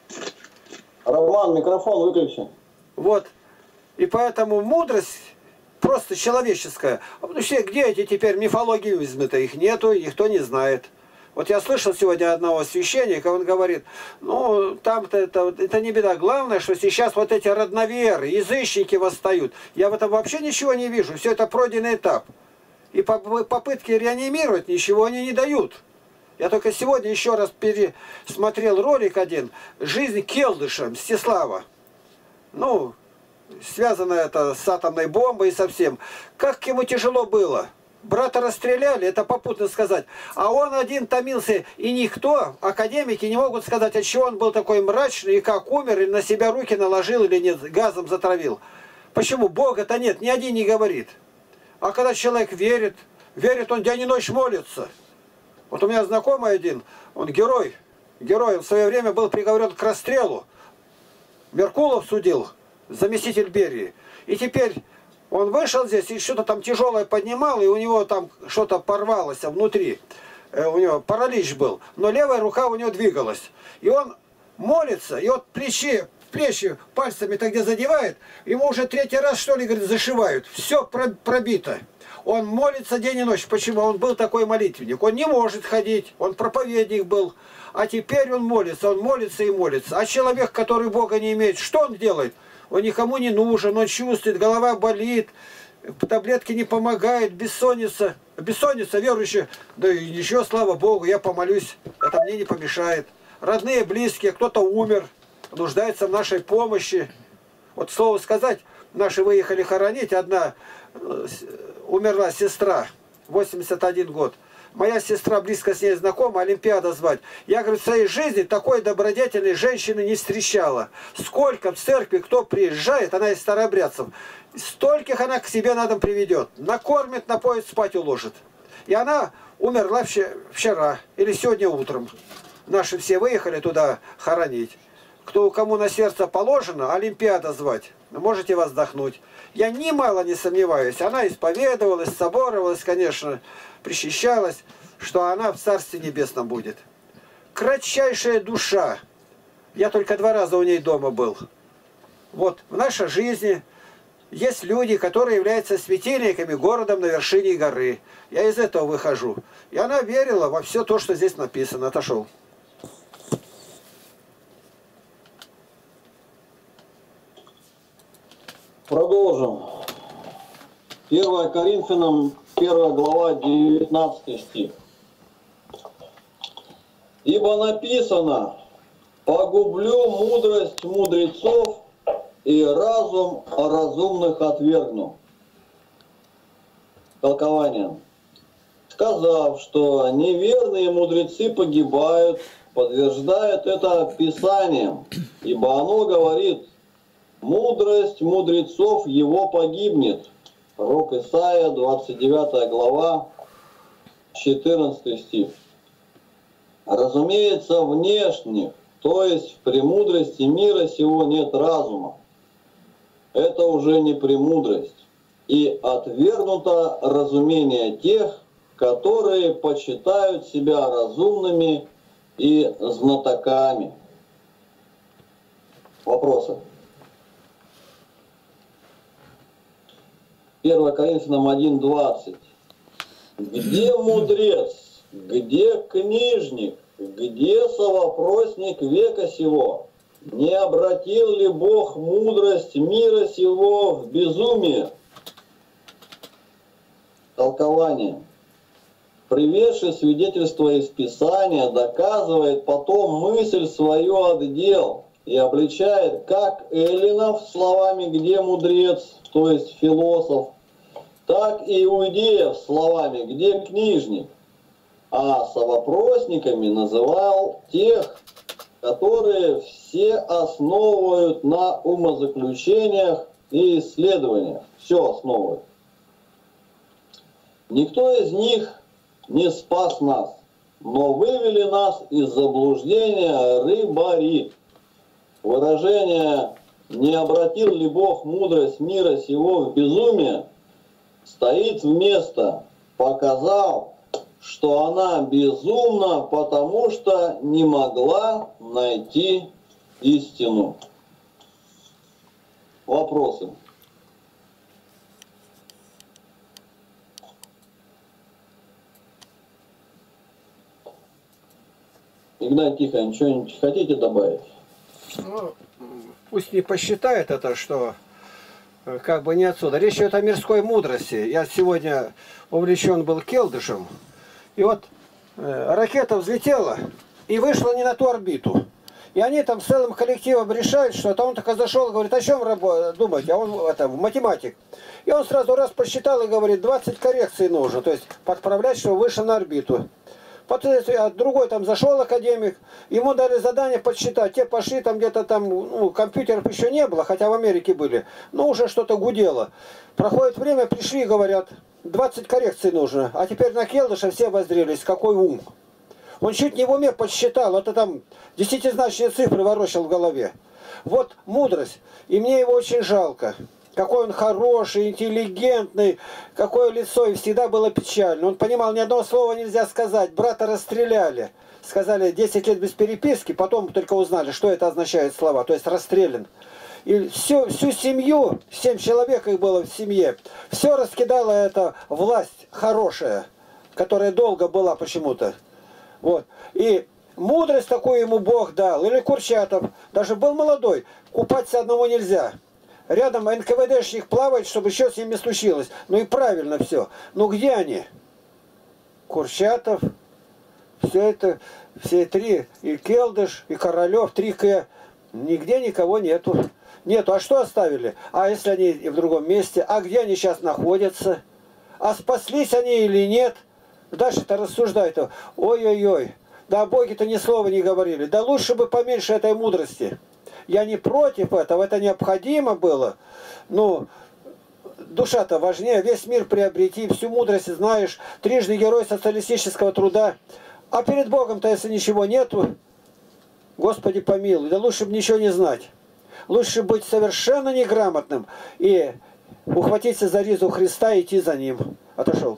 Роман, микрофон выключи. Вот. И поэтому мудрость просто человеческая. А вообще, где эти теперь мифологизмы-то? Их нету, никто не знает. Вот я слышал сегодня одного священника, он говорит, ну, там-то это, это не беда. Главное, что сейчас вот эти родноверы, язычники восстают. Я в этом вообще ничего не вижу. Все это пройденный этап. И попытки реанимировать ничего они не дают. Я только сегодня еще раз пересмотрел ролик один «Жизнь Келдыша» Мстислава. Ну, связано это с атомной бомбой и со всем. Как ему тяжело было. Брата расстреляли, это попутно сказать. А он один томился, и никто, академики, не могут сказать, от чего он был такой мрачный, и как умер, или на себя руки наложил, или нет, газом затравил. Почему? Бога-то нет, ни один не говорит. А когда человек верит, верит, он день и ночь молится. Вот у меня знакомый один, он герой, герой, он в свое время был приговорен к расстрелу. Меркулов судил, заместитель Берии. И теперь он вышел здесь и что-то там тяжелое поднимал, и у него там что-то порвалось внутри. У него паралич был, но левая рука у него двигалась. И он молится, и вот плечи, плечи пальцами-то где задевает, ему уже третий раз, что ли, говорит, зашивают. Все пробито. Он молится день и ночь. Почему? Он был такой молитвенник. Он не может ходить, он проповедник был. А теперь он молится, он молится и молится. А человек, который Бога не имеет, что он делает? Он никому не нужен, он чувствует, голова болит, таблетки не помогают, бессонница. Бессонница, верующая, да и ничего, слава Богу, я помолюсь, это мне не помешает. Родные, близкие, кто-то умер, нуждается в нашей помощи. Вот слово сказать, наши выехали хоронить, одна умерла сестра, восемьдесят один год. Моя сестра близко с ней знакома, Олимпиада звать. Я, говорю, в своей жизни такой добродетельной женщины не встречала. Сколько в церкви, кто приезжает, она из старообрядцев, стольких она к себе на дом приведет. Накормит, напоит, спать уложит. И она умерла вчера или сегодня утром. Наши все выехали туда хоронить. Кто кому на сердце положено, Олимпиада звать. Можете воздохнуть. Я немало не сомневаюсь. Она исповедовалась, соборовалась, конечно, причащалась, что она в Царстве Небесном будет. Кратчайшая душа. Я только два раза у ней дома был. Вот в нашей жизни есть люди, которые являются светильниками городом на вершине горы. Я из этого выхожу. И она верила во все то, что здесь написано. Отошел. Продолжим. первое Коринфянам, первая глава, девятнадцатый стих. Ибо написано: погублю мудрость мудрецов и разум разумных отвергну. Толкование. Сказав, что неверные мудрецы погибают, подтверждает это Писанием, ибо оно говорит: мудрость мудрецов его погибнет. Пророк Исаия, двадцать девятая глава, четырнадцатый стих. Разумеется, внешних, то есть в премудрости мира сего нет разума. Это уже не премудрость. И отвергнуто разумение тех, которые почитают себя разумными и знатоками. Вопросы? первое Коринфянам один двадцать. Где мудрец, где книжник, где совопросник века сего? Не обратил ли Бог мудрость мира сего в безумие? Толкование. приведший свидетельство из Писания, доказывает потом мысль свою от дел и обличает как эллинов словами «где мудрец», то есть философ, так и иудеев словами «где книжник», а совопросниками называл тех, которые все основывают на умозаключениях и исследованиях. Все основывают. Никто из них не спас нас, но вывели нас из заблуждения рыбари. Выражение «не обратил ли Бог мудрость мира сего в безумие» стоит вместо «показал, что она безумна, потому что не могла найти истину». Вопросы? Игнатий Тихонович, что-нибудь хотите добавить? Ну, пусть не посчитает это, что э, как бы не отсюда. Речь идет о мирской мудрости. Я сегодня увлечен был Келдышем. И вот э, ракета взлетела и вышла не на ту орбиту. И они там целым коллективом решают что-то. Он только зашел и говорит, о чем думать? А он это, математик. И он сразу раз посчитал и говорит, двадцать коррекций нужно. То есть подправлять, чтобы вышел на орбиту. Потом другой там зашел академик, ему дали задание подсчитать. Те пошли там где-то там, ну, компьютеров еще не было, хотя в Америке были. Но уже что-то гудело. Проходит время, пришли и говорят, двадцать коррекций нужно. А теперь на Келдыша все воззрелись, какой ум. Он чуть не в уме подсчитал, это там десятизначные цифры ворочал в голове. Вот мудрость, и мне его очень жалко. Какой он хороший, интеллигентный, какое лицо, и всегда было печально. Он понимал, ни одного слова нельзя сказать, брата расстреляли. Сказали десять лет без переписки, потом только узнали, что это означает слова, то есть расстрелян. И всю, всю семью, семь человек их было в семье, все раскидала эта власть хорошая, которая долго была почему-то. Вот. И мудрость такую ему Бог дал. Или Курчатов, даже был молодой, купаться одного нельзя. Рядом эн ка вэ дэшник плавает, чтобы еще с ними случилось. Ну и правильно все. Ну где они? Курчатов, все это, все три, и Келдыш, и Королев, три К. Нигде никого нету. Нету. А что оставили? А если они и в другом месте? А где они сейчас находятся? А спаслись они или нет? Дальше-то рассуждают. Ой-ой-ой. Да о Боге-то ни слова не говорили. Да лучше бы поменьше этой мудрости. Я не против этого, это необходимо было. Ну, душа-то важнее, весь мир приобрети, всю мудрость знаешь, трижды герой социалистического труда. А перед Богом-то, если ничего нету, Господи помилуй, да лучше бы ничего не знать. Лучше быть совершенно неграмотным и ухватиться за ризу Христа и идти за Ним. Отошел.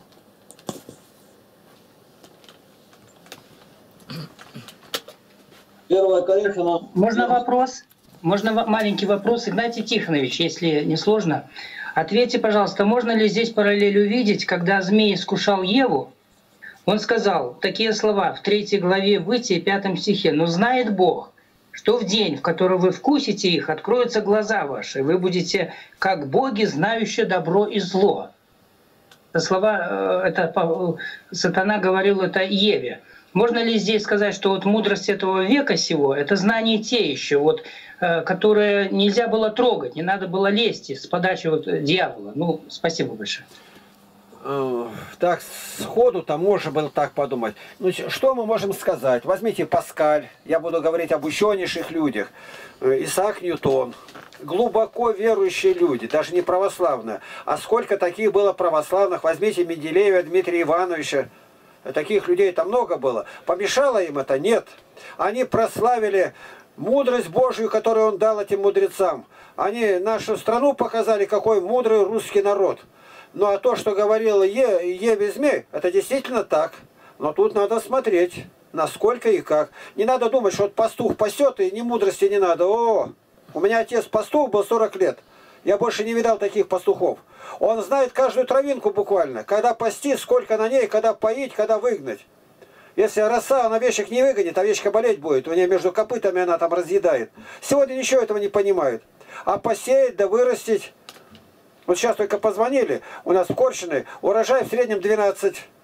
первое Коринфянам. Можно вопрос? Можно маленький вопрос? Игнатий Тихонович, если не сложно. Ответьте, пожалуйста, можно ли здесь параллель увидеть, когда змей искушал Еву? Он сказал такие слова в третьей главе Бытия, пятом стихе. «Но знает Бог, что в день, в который вы вкусите их, откроются глаза ваши, вы будете как боги, знающие добро и зло». Это слова, это сатана говорил это Еве. Можно ли здесь сказать, что вот мудрость этого века сего, это знание те еще, вот, которые нельзя было трогать, не надо было лезть с подачи вот дьявола? Ну, спасибо большое. Так, сходу-то можно было так подумать. Ну, что мы можем сказать? Возьмите Паскаль, я буду говорить об ученейших людях. Исаак Ньютон. Глубоко верующие люди, даже не православные. А сколько таких было православных? Возьмите Менделеева Дмитрия Ивановича. Таких людей там много было. Помешало им это? Нет. Они прославили мудрость Божию, которую Он дал этим мудрецам. Они нашу страну показали, какой мудрый русский народ. Ну а то, что говорил Е, Еве Змей, это действительно так. Но тут надо смотреть, насколько и как. Не надо думать, что вот пастух пасет, и ни мудрости не надо. О, у меня отец пастух был сорок лет. Я больше не видал таких пастухов. Он знает каждую травинку буквально. Когда пасти, сколько на ней, когда поить, когда выгнать. Если роса, она овечек не выгонит, овечка болеть будет. У нее между копытами она там разъедает. Сегодня ничего этого не понимают. А посеять, да вырастить. Вот сейчас только позвонили. У нас в Корчиной урожай в среднем двенадцать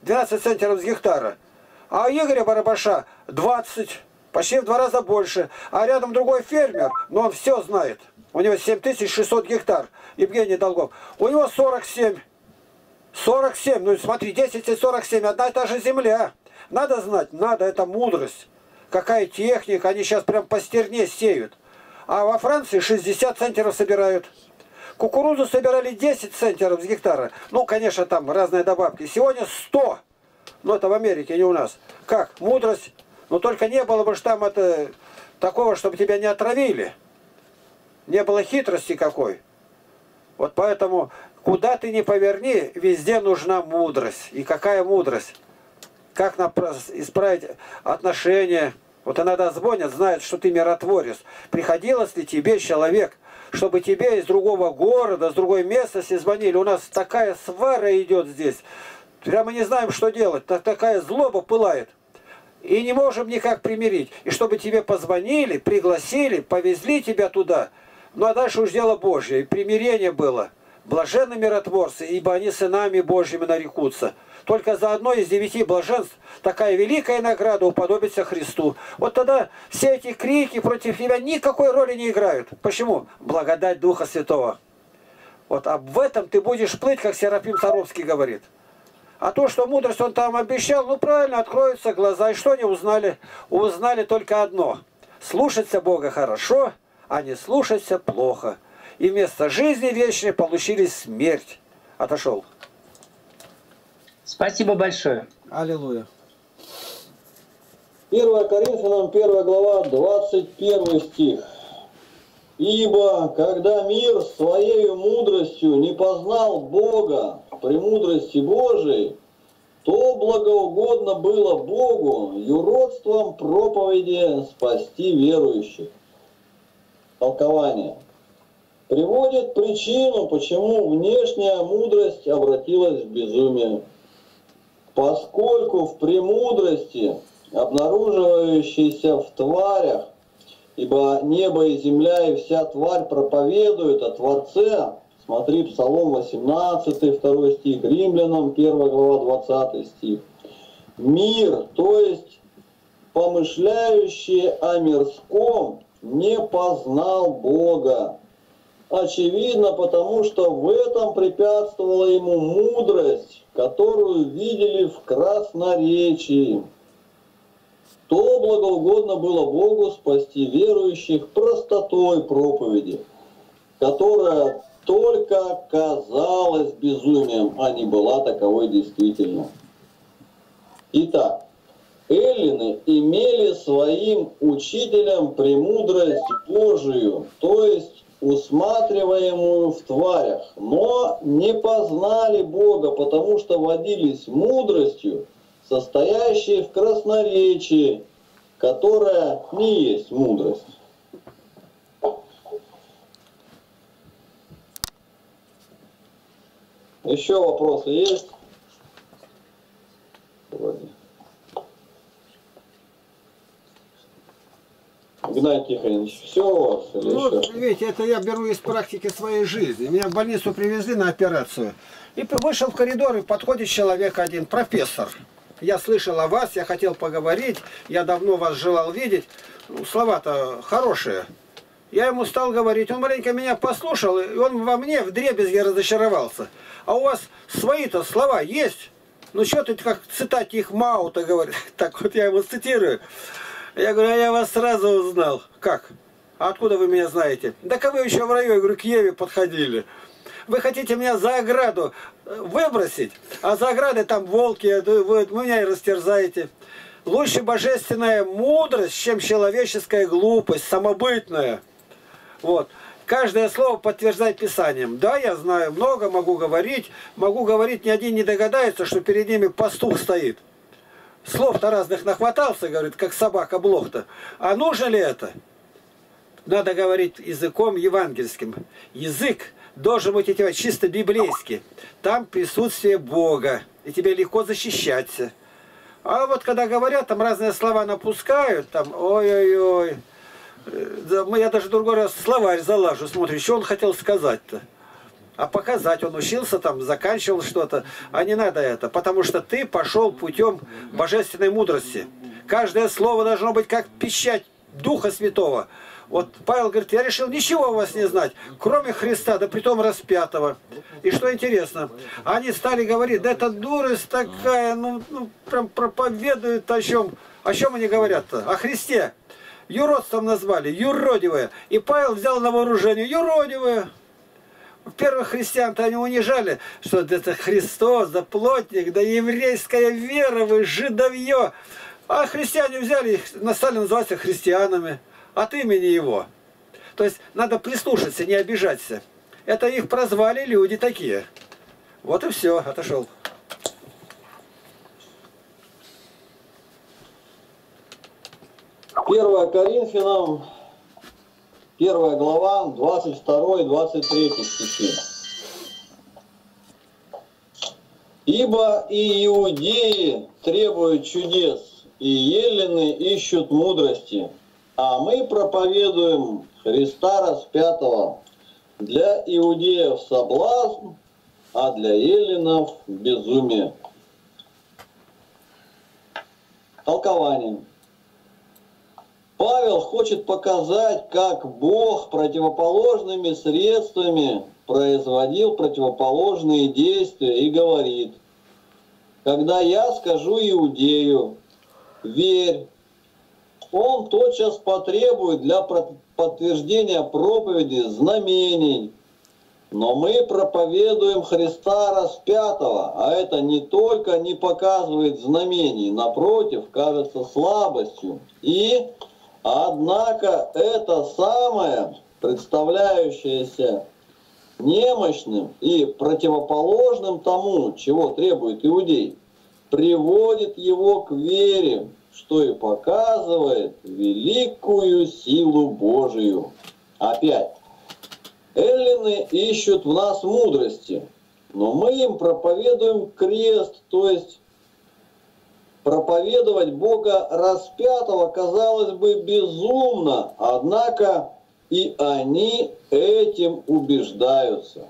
двенадцать центнеров с гектара. А у Игоря Барабаша двадцать, почти в два раза больше. А рядом другой фермер, но он все знает. У него семь тысяч шестьсот гектар. Евгений Долгов. У него сорок семь. сорок семь. Ну смотри, десять и сорок семь. Одна и та же земля. Надо знать, надо, это мудрость. Какая техника, они сейчас прям по стерне сеют. А во Франции шестьдесят центнеров собирают. Кукурузу собирали десять центнеров с гектара. Ну, конечно, там разные добавки. Сегодня сто. Но это в Америке, не у нас. Как? Мудрость. Но только не было бы там это, такого, чтобы тебя не отравили. Не было хитрости какой. Вот поэтому, куда ты ни поверни, везде нужна мудрость. И какая мудрость? Как исправить отношения? Вот иногда звонят, знают, что ты миротворец. Приходилось ли тебе, человек, чтобы тебе из другого города, с другой местности звонили? У нас такая свара идет здесь. Прямо не знаем, что делать. Такая злоба пылает. И не можем никак примирить. И чтобы тебе позвонили, пригласили, повезли тебя туда. Ну а дальше уж дело Божье. И примирение было. Блаженны миротворцы, ибо они сынами Божьими нарекутся. Только за одно из девяти блаженств такая великая награда уподобится Христу. Вот тогда все эти крики против тебя никакой роли не играют. Почему? Благодать Духа Святого. Вот об этом ты будешь плыть, как Серафим Саровский говорит. А то, что мудрость он там обещал, ну правильно, откроются глаза. И что они узнали? Узнали только одно. Слушаться Бога хорошо, а не слушаться плохо. И вместо жизни вечной получили смерть. Отошел. Спасибо большое. Аллилуйя. первое Коринфянам, первая глава, двадцать первый стих. «Ибо, когда мир своей мудростью не познал Бога при мудрости Божией, то благоугодно было Богу юродством проповеди спасти верующих». Толкование. Приводит причину, почему внешняя мудрость обратилась в безумие. Поскольку в премудрости, обнаруживающейся в тварях, ибо небо и земля и вся тварь проповедуют о Творце, смотри Псалом восемнадцатый, второй стих, Римлянам, первая глава, двадцатый стих. Мир, то есть помышляющий о мирском, не познал Бога. Очевидно, потому что в этом препятствовала ему мудрость, которую видели в красноречии. То благоугодно было Богу спасти верующих простотой проповеди, которая только казалась безумием, а не была таковой действительно. Итак, эллины имели своим учителем премудрость Божию, то есть усматриваемую в тварях, но не познали Бога, потому что водились мудростью, состоящей в красноречии, которая не есть мудрость. Еще вопросы есть? Вроде. Игнатий Тихонович, все у вас? Или Ну, еще? видите, это я беру из практики своей жизни. Меня в больницу привезли на операцию. И вышел в коридор, и подходит человек один, профессор. Я слышал о вас, я хотел поговорить, я давно вас желал видеть. Ну, слова-то хорошие. Я ему стал говорить, он маленько меня послушал, и он во мне вдребезги разочаровался. А у вас свои-то слова есть? Ну что ты как цитате их Маута говорит? Так вот я его цитирую. Я говорю, а я вас сразу узнал. Как? А откуда вы меня знаете? Да как вы еще в раю, я говорю, к Еве подходили. Вы хотите меня за ограду выбросить, а за оградой там волки, вы меня и растерзаете. Лучше божественная мудрость, чем человеческая глупость, самобытная. Вот. Каждое слово подтверждает Писанием. Да, я знаю, много могу говорить. Могу говорить, ни один не догадается, что перед ними пастух стоит. Слов-то разных нахватался, говорит, как собака блох-то. А нужно ли это? Надо говорить языком евангельским. Язык должен быть эти чисто библейский. Там присутствие Бога. И тебе легко защищаться. А вот когда говорят, там разные слова напускают, там ой-ой-ой. Я даже другой раз словарь залажу, смотрю, что он хотел сказать-то. а показать. Он учился там, заканчивал что-то. А не надо это, потому что ты пошел путем божественной мудрости. Каждое слово должно быть как печать Духа Святого. Вот Павел говорит, я решил ничего у вас не знать, кроме Христа, да притом распятого. И что интересно, они стали говорить, да это дурость такая, ну, ну прям проповедуют о чем. О чем они говорят-то? О Христе. Юродством назвали, юродивое. И Павел взял на вооружение, юродивое. Первых христиан-то они унижали, что это Христос, да плотник, да еврейская вера, вы жидовье. А христиане взяли их, стали называться христианами от имени его. То есть надо прислушаться, не обижаться. Это их прозвали люди такие. Вот и все, отошел. первое Коринфянам, первая глава, двадцать второй двадцать третий стихи. «Ибо и иудеи требуют чудес, и еллины ищут мудрости, а мы проповедуем Христа распятого, для иудеев соблазн, а для еллинов безумие». Толкование. Павел хочет показать, как Бог противоположными средствами производил противоположные действия и говорит: когда я скажу иудею, верь, он тотчас потребует для подтверждения проповеди знамений. Но мы проповедуем Христа распятого, а это не только не показывает знамений, напротив, кажется слабостью. И, однако, это самое, представляющееся немощным и противоположным тому, чего требует иудей, приводит его к вере, что и показывает великую силу Божию. Опять. Эллины ищут в нас мудрости, но мы им проповедуем крест, то есть проповедовать Бога распятого, казалось бы, безумно, однако и они этим убеждаются.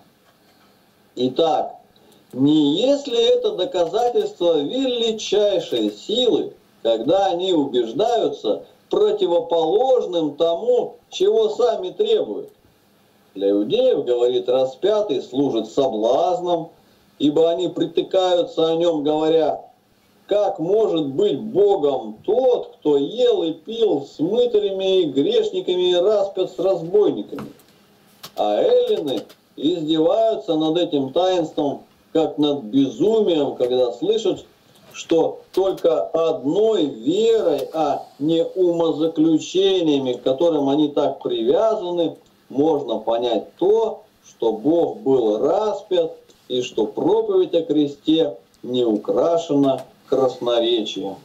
Итак, не если это доказательство величайшей силы, когда они убеждаются противоположным тому, чего сами требуют. Для иудеев, говорит, распятый служит соблазном, ибо они притыкаются о нем, говоря: как может быть Богом тот, кто ел и пил с мытарями и грешниками и распят с разбойниками? А эллины издеваются над этим таинством, как над безумием, когда слышат, что только одной верой, а не умозаключениями, к которым они так привязаны, можно понять то, что Бог был распят и что проповедь о кресте не украшена красноречием.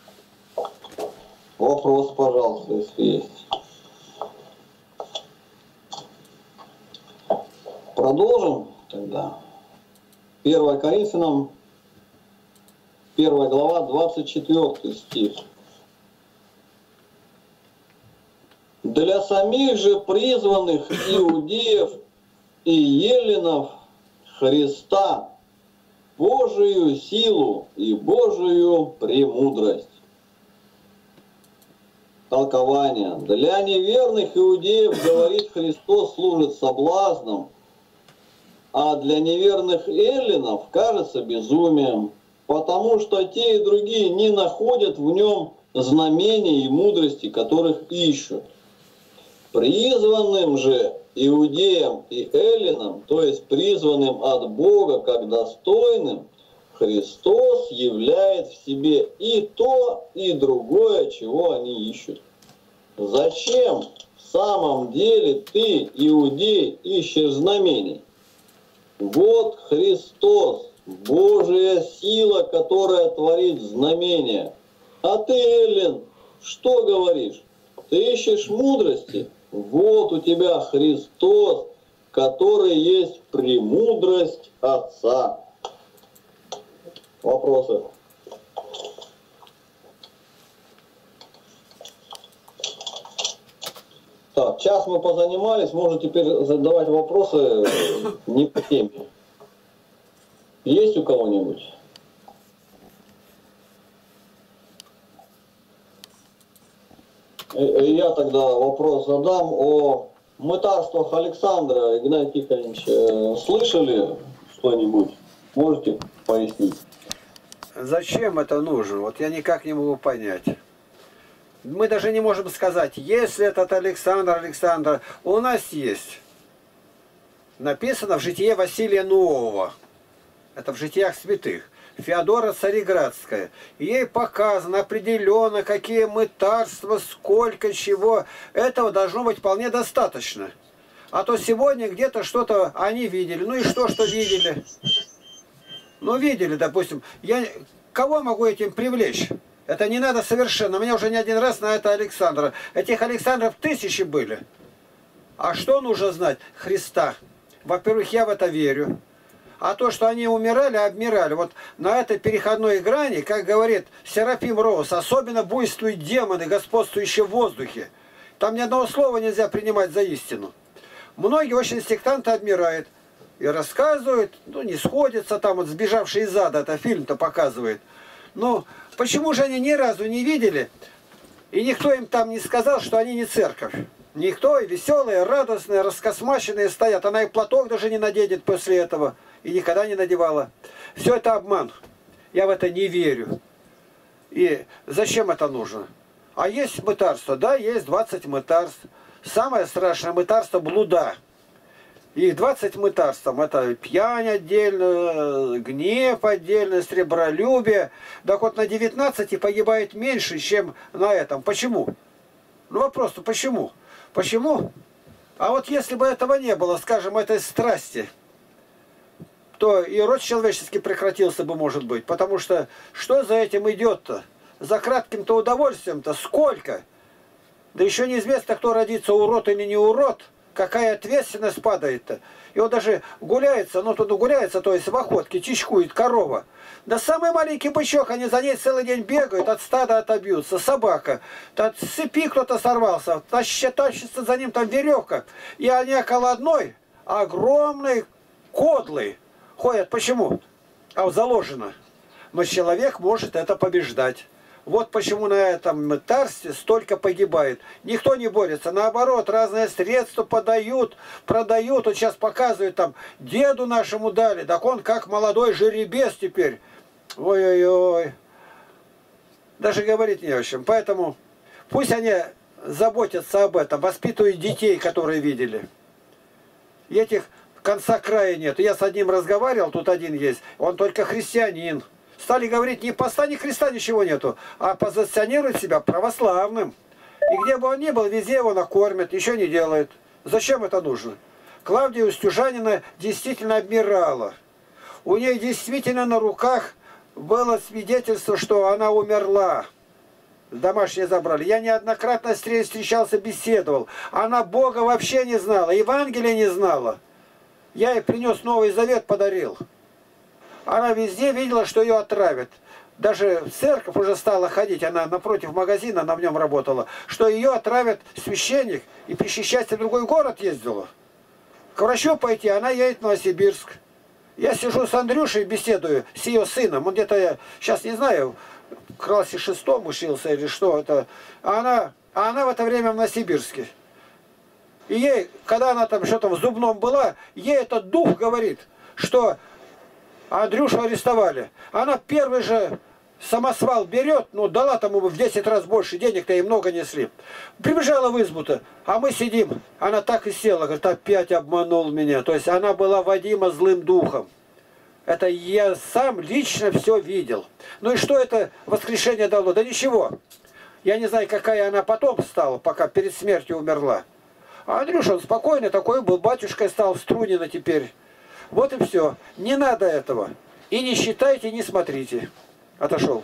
Вопрос, пожалуйста, если есть. Продолжим тогда. первое Коринфянам, первая глава, двадцать четвёртый стих. Для самих же призванных иудеев и еллинов Христа Божию силу и Божию премудрость. Толкование. Для неверных иудеев, говорит, Христос служит соблазном, а для неверных эллинов кажется безумием, потому что те и другие не находят в нем знамений и мудрости, которых ищут. Призванным же иудеям и эллинам, то есть призванным от Бога как достойным, Христос являет в себе и то, и другое, чего они ищут. Зачем в самом деле ты, иудей, ищешь знамений? Вот Христос, Божия сила, которая творит знамения. А ты, эллин, что говоришь? Ты ищешь мудрости? Вот у тебя Христос, который есть премудрость Отца. Вопросы? Так, час мы позанимались, можно теперь задавать вопросы не по теме. Есть у кого-нибудь? Я тогда вопрос задам о мытарствах Александра. Игнатий Тихонович, слышали что-нибудь? Можете пояснить? Зачем это нужно? Вот я никак не могу понять. Мы даже не можем сказать, если этот Александр, Александр, у нас есть. Написано в житие Василия Нового. Это в житиях святых. Феодора Цареградская. И ей показано определенно, какие мытарства, сколько чего. Этого должно быть вполне достаточно. А то сегодня где-то что-то они видели. Ну и что, что видели? Ну видели, допустим. Я кого могу этим привлечь? Это не надо совершенно. У меня уже не один раз на это Александра. Этих Александров тысячи были. А что нужно знать? Христа. Во-первых, я в это верю. А то, что они умирали, обмирали. Вот на этой переходной грани, как говорит Серафим Роуз, особенно буйствуют демоны, господствующие в воздухе. Там ни одного слова нельзя принимать за истину. Многие очень сектанты обмирают. И рассказывают, ну не сходятся там, вот сбежавшие из ада, это фильм-то показывает. Ну, почему же они ни разу не видели, и никто им там не сказал, что они не церковь? Никто, и веселые, радостные, раскосмаченные стоят. Она и платок даже не наденет после этого. И никогда не надевала. Все это обман. Я в это не верю. И зачем это нужно? А есть мытарство? Да, есть двадцать мытарств. Самое страшное мытарство – блуда. Их двадцать мытарств. Это пьянь отдельно, гнев отдельно, сребролюбие. Так вот на девятнадцати погибает меньше, чем на этом. Почему? Ну вопрос-то почему? Почему? А вот если бы этого не было, скажем, этой страсти, то и род человеческий прекратился бы, может быть. Потому что что за этим идет-то? За кратким-то удовольствием-то сколько? Да еще неизвестно, кто родится, урод или не урод. Какая ответственность падает-то. И вот даже гуляется, ну тут гуляется, то есть в охотке, чичкует корова. Да самый маленький бычок, они за ней целый день бегают, от стада отобьются. Собака, от цепи кто-то сорвался, тащится, тащится за ним там веревка. И они около одной огромной кодлы ходят. Почему? А заложено. Но человек может это побеждать. Вот почему на этом мытарстве столько погибает. Никто не борется. Наоборот, разные средства подают, продают. Вот сейчас показывают там, деду нашему дали. Так он как молодой жеребец теперь. Ой-ой-ой. Даже говорить не о чем. Поэтому пусть они заботятся об этом, воспитывают детей, которые видели. И этих конца края нет. Я с одним разговаривал, тут один есть. Он только христианин. Стали говорить, ни поста, ни Христа, ничего нету, а позиционирует себя православным. И где бы он ни был, везде его накормят, еще не делают. Зачем это нужно? Клавдия Устюжанина действительно обмирала. У нее действительно на руках было свидетельство, что она умерла. Домашние забрали. Я неоднократно с ней встречался, беседовал. Она Бога вообще не знала, Евангелия не знала. Я ей принес Новый Завет, подарил. Она везде видела, что ее отравят. Даже в церковь уже стала ходить, она напротив магазина, она в нем работала, что ее отравят священник, и при счастье в другой город ездила. К врачу пойти, она едет в Новосибирск. Я сижу с Андрюшей, беседую с ее сыном, он где-то, я сейчас не знаю, в классе шестом учился или что это. А она, а она в это время в Новосибирске. И ей, когда она там что-то в зубном была, ей этот дух говорит, что Андрюшу арестовали. Она первый же самосвал берет, ну дала там ему в десять раз больше денег-то и много несли. Прибежала в избу-то, а мы сидим. Она так и села, говорит, опять обманул меня. То есть она была водима злым духом. Это я сам лично все видел. Ну и что это воскрешение дало? Да ничего. Я не знаю, какая она потом стала, пока перед смертью умерла. А Андрюша, он спокойный такой был, батюшкой стал, в Струнино теперь. Вот и все. Не надо этого. И не считайте, не смотрите. Отошел.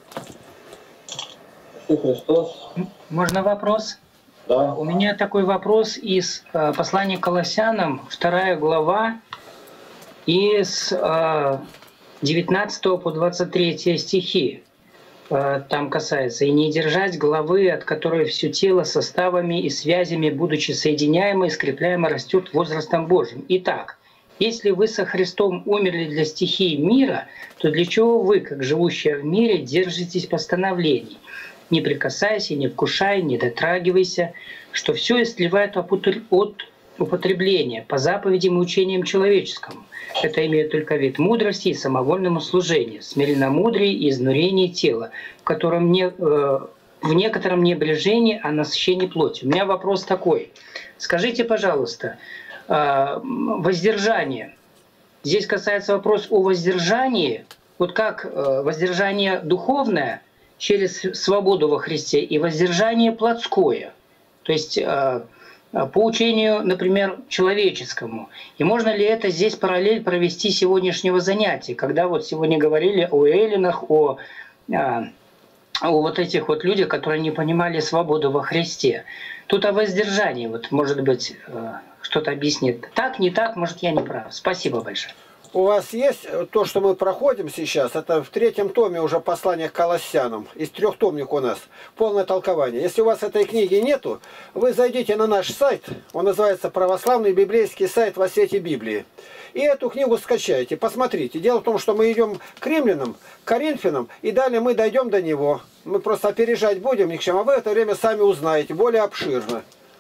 Христос. Можно вопрос? Да. У меня такой вопрос из э, послания к Колоссянам, вторая глава, и с э, девятнадцатого по двадцать третий стихи. э, там касается. «И не держать головы, от которой все тело составами и связями, будучи соединяемо и скрепляемо, растет возрастом Божьим». Итак, если вы со Христом умерли для стихии мира, то для чего вы, как живущие в мире, держитесь постановлений? Не прикасайся, не вкушай, не дотрагивайся, что все истлевает от употребления по заповедям и учениям человеческому. Это имеет только вид мудрости и самовольному служению, смиренномудрии и изнурении тела, в котором не, э, в некотором небрежении о насыщении плоти. У меня вопрос такой. Скажите, пожалуйста, э, воздержание. Здесь касается вопрос о воздержании. Вот как э, воздержание духовное через свободу во Христе и воздержание плотское. То есть э, по учению, например, человеческому. И можно ли это здесь параллель провести сегодняшнего занятия, когда вот сегодня говорили о эллинах, о, о вот этих вот людях, которые не понимали свободу во Христе. Тут о воздержании, вот, может быть, что-то объяснит. Так, не так, может, я не прав. Спасибо большое. У вас есть то, что мы проходим сейчас, это в третьем томе уже послание к Колоссянам, из трехтомник у нас, полное толкование. Если у вас этой книги нету, вы зайдите на наш сайт, он называется «Православный библейский сайт во свете Библии», и эту книгу скачайте, посмотрите. Дело в том, что мы идем к римлянам, к Коринфянам, и далее мы дойдем до него. Мы просто опережать будем ни к чему, а вы это время сами узнаете, более обширно.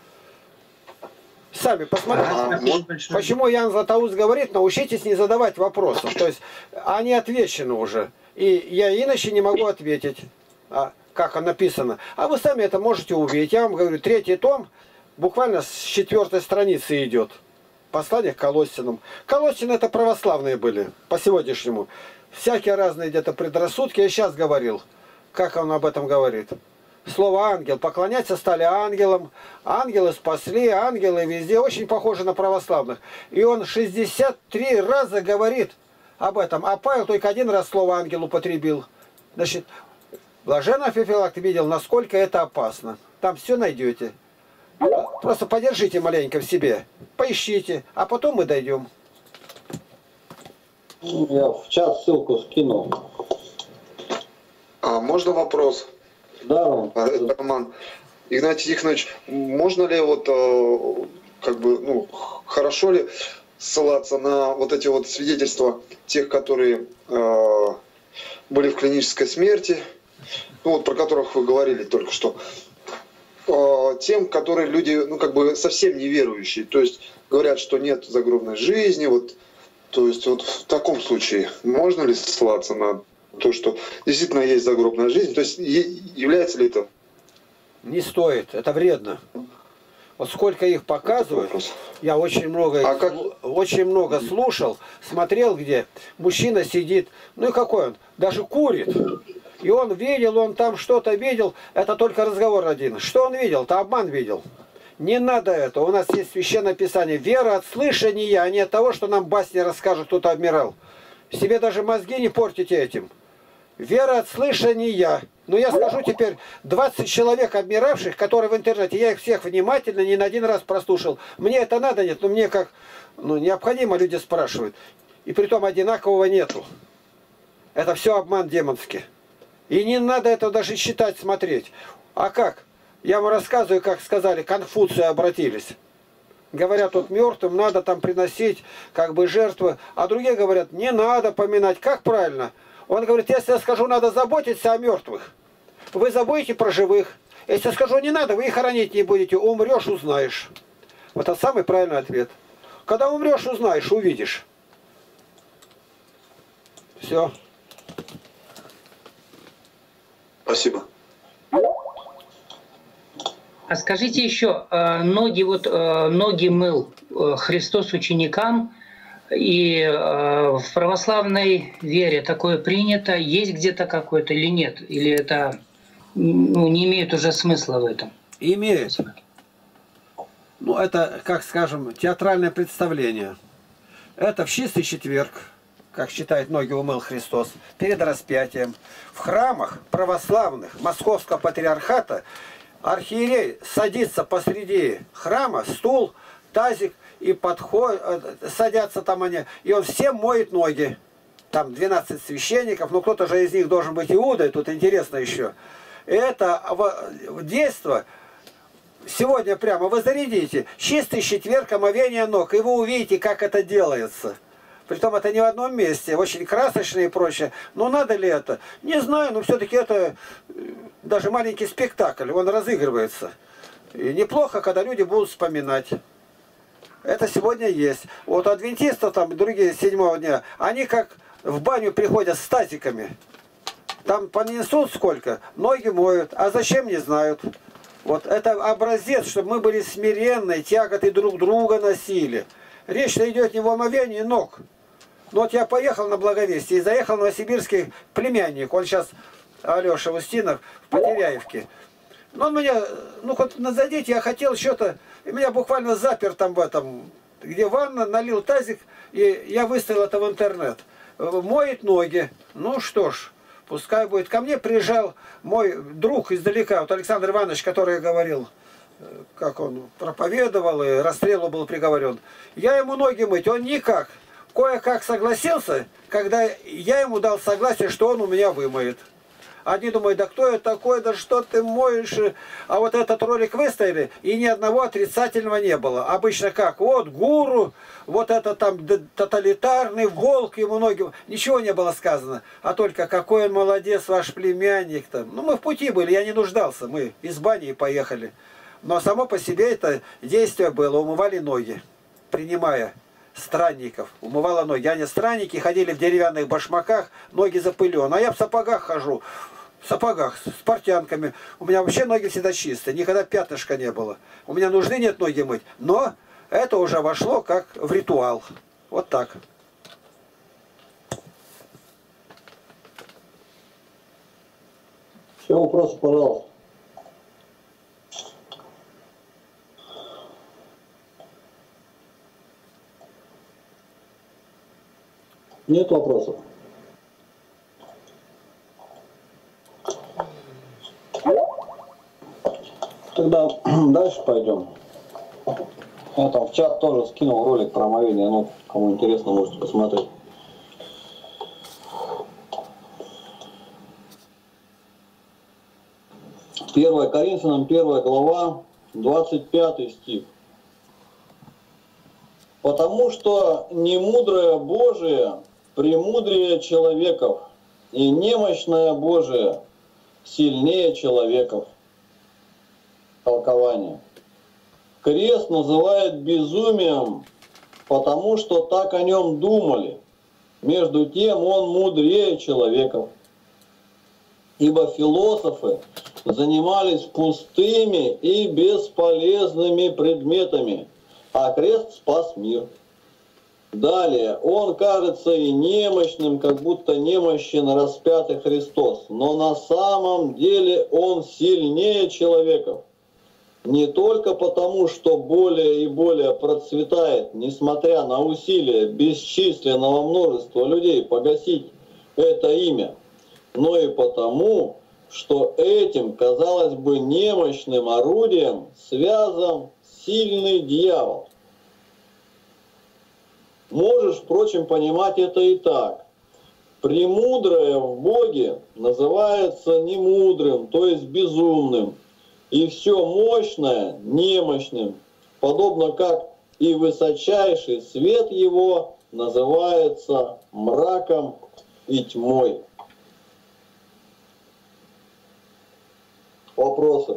Сами посмотрите. А, почему Ян Златоуст говорит, научитесь не задавать вопросов. То есть они отвечены уже. И я иначе не могу ответить, а, как написано. А вы сами это можете увидеть. Я вам говорю, третий том буквально с четвертой страницы идет. Послание к Колоссянам. Колоссяне это православные были по сегодняшнему. Всякие разные где-то предрассудки. Я сейчас говорил, как он об этом говорит. Слово ангел. Поклоняться стали ангелам. Ангелы спасли, ангелы везде. Очень похожи на православных. И он шестьдесят три раза говорит об этом. А Павел только один раз слово ангел употребил. Значит, блаженный Феофилакт видел, насколько это опасно. Там все найдете. Просто подержите маленько в себе. Поищите. А потом мы дойдем. Я в чат ссылку скинул. А можно вопрос? Да, Роман. Игнатий Тихонович, можно ли вот как бы, ну, хорошо ли ссылаться на вот эти вот свидетельства тех, которые э, были в клинической смерти, ну вот про которых вы говорили только что, э, тем, которые люди, ну как бы совсем неверующие, то есть говорят, что нет загробной жизни, вот, то есть вот в таком случае можно ли ссылаться на то, что действительно есть загробная жизнь, то есть является ли это? Не стоит, это вредно. Вот сколько их показывают, я очень много, а как... очень много слушал, смотрел, где мужчина сидит, ну и какой он, даже курит. И он видел, он там что-то видел, это только разговор один. Что он видел? То обман видел. Не надо это, у нас есть священное писание. Вера от слышания, а не от того, что нам басни расскажут, кто-то обмирал. Себе даже мозги не портите этим. Вера от слышания. Но я скажу теперь, двадцать человек обмиравших, которые в интернете, я их всех внимательно, не на один раз прослушал. Мне это надо, нет, но мне как, ну, необходимо, люди спрашивают. И притом одинакового нету. Это все обман демонский. И не надо это даже считать, смотреть. А как? Я вам рассказываю, как сказали, к Конфуцию обратились. Говорят, тут мертвым надо там приносить как бы жертвы. А другие говорят, не надо поминать. Как правильно? Он говорит, если я скажу, надо заботиться о мертвых, вы забудете про живых. Если я скажу, не надо, вы их хоронить не будете. Умрешь, узнаешь. Вот это самый правильный ответ. Когда умрешь, узнаешь, увидишь. Все. Спасибо. А скажите еще, ноги, вот, ноги мыл Христос ученикам, и в православной вере такое принято, есть где-то какое-то или нет? Или это, ну, не имеет уже смысла в этом? Имеет. Ну, это, как скажем, театральное представление. Это в чистый четверг, как считает, ноги умыл Христос, перед распятием. В храмах православных Московского патриархата архиерей садится посреди храма, стул, тазик, и подходят, садятся там они, и он всем моет ноги. там двенадцать священников, но кто-то же из них должен быть Иудой, тут интересно еще. Это действо сегодня прямо вы зарядите. Чистый четверг, омовение ног, и вы увидите, как это делается. Притом это не в одном месте, очень красочно и прочее. Но надо ли это? Не знаю, но все-таки это даже маленький спектакль, он разыгрывается. И неплохо, когда люди будут вспоминать. Это сегодня есть. Вот адвентистов, там другие седьмого дня, они как в баню приходят с тазиками. Там понесут сколько, ноги моют, а зачем не знают. Вот это образец, чтобы мы были смиренны, тяготы друг друга носили. Речь-то идет не в омовении ног. Ну вот я поехал на Благовестие и заехал в Новосибирский племянник. Он сейчас, Алеша Устинов, в Потеряевке. Ну он меня, ну хоть назадите, я хотел что-то, и меня буквально запер там в этом, где ванна, налил тазик, и я выставил это в интернет. Моет ноги. Ну что ж, пускай будет. Ко мне приезжал мой друг издалека, вот Александр Иванович, который говорил, как он проповедовал и расстрелу был приговорен. Я ему ноги мыть, он никак. Кое-как согласился, когда я ему дал согласие, что он у меня вымоет. Одни думают, да кто я такой, да что ты моешь? А вот этот ролик выставили, и ни одного отрицательного не было. Обычно как? Вот гуру, вот это там тоталитарный волк, ему ноги... Ничего не было сказано. А только какой он молодец, ваш племянник там. Ну мы в пути были, я не нуждался. Мы из бани и поехали. Но само по себе это действие было. Умывали ноги, принимая странников. Умывала ноги. Они странники, ходили в деревянных башмаках, ноги запылены. А я в сапогах хожу. В сапогах, с портянками. У меня вообще ноги всегда чистые. Никогда пятнышка не было. У меня нужды нет ноги мыть. Но это уже вошло как в ритуал. Вот так. Все вопросы, пожалуйста. Нет вопросов. Тогда дальше пойдем. Я там в чат тоже скинул ролик про омовение. Ну, кому интересно, можете посмотреть. первое Коринфянам, первая глава, двадцать пятый стих. Потому что немудрое Божие премудрее человеков, и немощное Божие сильнее человеков. Толкование. Крест называют безумием, потому что так о нем думали. Между тем он мудрее человеков. Ибо философы занимались пустыми и бесполезными предметами, а крест спас мир. Далее, он кажется и немощным, как будто немощен распятый Христос, но на самом деле он сильнее человеков. Не только потому, что более и более процветает, несмотря на усилия бесчисленного множества людей погасить это имя, но и потому, что этим, казалось бы, немощным орудием связан сильный дьявол. Можешь, впрочем, понимать это и так. Премудрое в Боге называется немудрым, то есть безумным, и все мощное немощным, подобно как и высочайший свет его называется мраком и тьмой. Вопросы?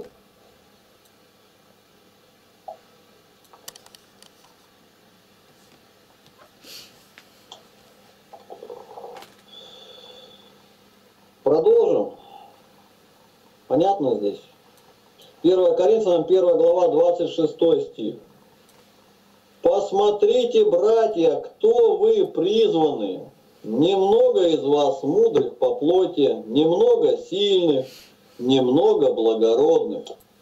Продолжим. Понятно здесь? первое Коринфянам, первая глава, двадцать шестой стих. «Посмотрите, братья, кто вы призваны. Немного из вас мудрых по плоти, немного сильных, немного благородных».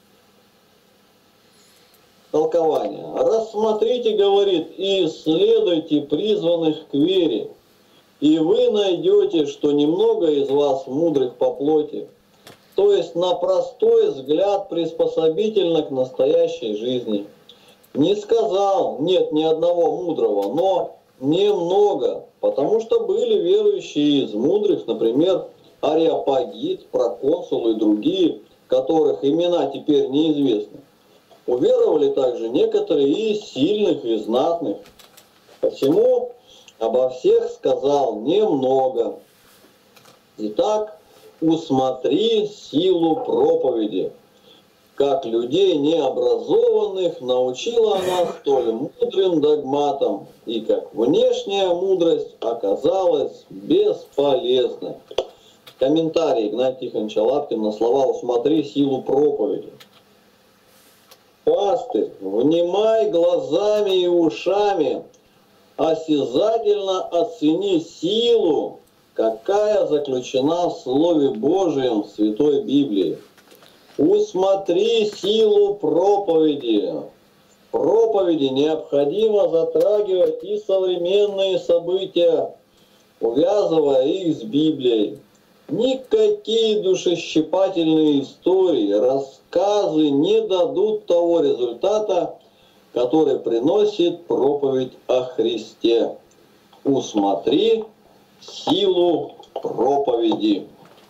Толкование. «Рассмотрите, говорит, и исследуйте призванных к вере, и вы найдете, что немного из вас мудрых по плоти». То есть на простой взгляд приспособительно к настоящей жизни. Не сказал, нет ни одного мудрого, но немного, потому что были верующие из мудрых, например, Ареопагит, Проконсул и другие, которых имена теперь неизвестны. Уверовали также некоторые из сильных и знатных. Посему обо всех сказал немного. Итак, усмотри силу проповеди. Как людей необразованных научила она столь мудрым догматам, и как внешняя мудрость оказалась бесполезной. Комментарий Игнатия Тихоновича Лапкина на слова «Усмотри силу проповеди». Пастырь, внимай глазами и ушами, осязательно оцени силу, какая заключена в Слове Божьем в Святой Библии. Усмотри силу проповеди. В проповеди необходимо затрагивать и современные события, увязывая их с Библией. Никакие душещипательные истории, рассказы не дадут того результата, который приносит проповедь о Христе. Усмотри силу проповеди.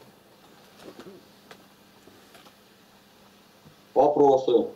Вопросы?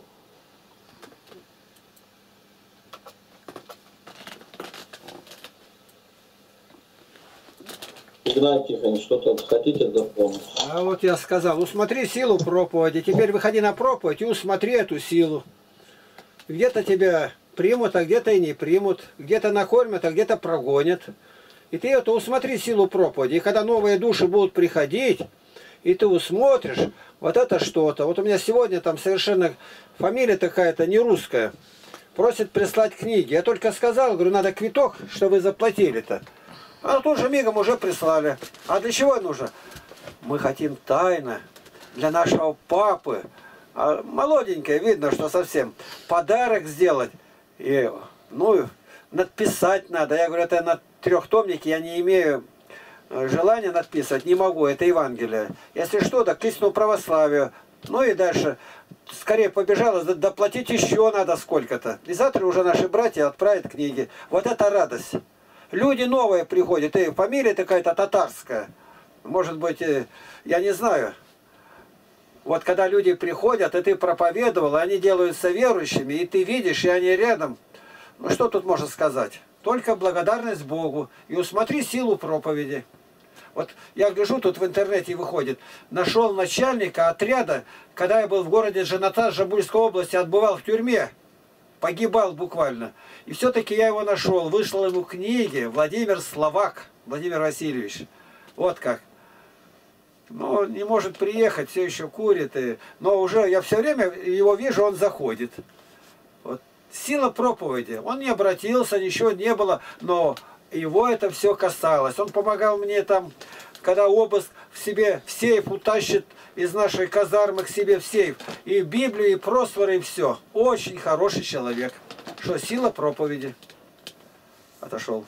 Игнатий Тихонович, что-то хотите дополнить? А вот я сказал, усмотри силу проповеди. Теперь выходи на проповедь и усмотри эту силу. Где-то тебя примут, а где-то и не примут. Где-то накормят, а где-то прогонят. И ты это усмотри силу проповеди. И когда новые души будут приходить, и ты усмотришь, вот это что-то. Вот у меня сегодня там совершенно фамилия такая-то не русская. Просит прислать книги. Я только сказал, говорю, надо квиток, что вы заплатили-то. А тут же мигом уже прислали. А для чего нужно? Мы хотим тайно для нашего папы. А молоденькая, видно, что совсем. Подарок сделать. И, ну, надписать надо. Я говорю, это на трехтомнике я не имею желания надписывать. Не могу, это Евангелие. Если что, так к истинному православию. Ну и дальше. Скорее побежала, доплатить еще надо сколько-то. И завтра уже наши братья отправят книги. Вот это радость. Люди новые приходят, и фамилия такая-то татарская. Может быть, я не знаю. Вот когда люди приходят, и ты проповедовал, и они делаются верующими, и ты видишь, и они рядом. Ну что тут можно сказать? Только благодарность Богу. И усмотри силу проповеди. Вот я гляжу, тут в интернете выходит. Нашел начальника отряда, когда я был в городе Жаната, Жамбульской области, отбывал в тюрьме. Погибал буквально. И все-таки я его нашел. Вышел ему книги Владимир Словак, Владимир Васильевич. Вот как. Но не может приехать, все еще курит. И... Но уже я все время его вижу, он заходит. Вот. Сила проповеди. Он не обратился, ничего не было. Но его это все касалось. Он помогал мне там, когда обыск в себе в сейф утащит из нашей казармы к себе в сейф. И Библию, и просворы, и все. Очень хороший человек. Что, сила проповеди. Отошел.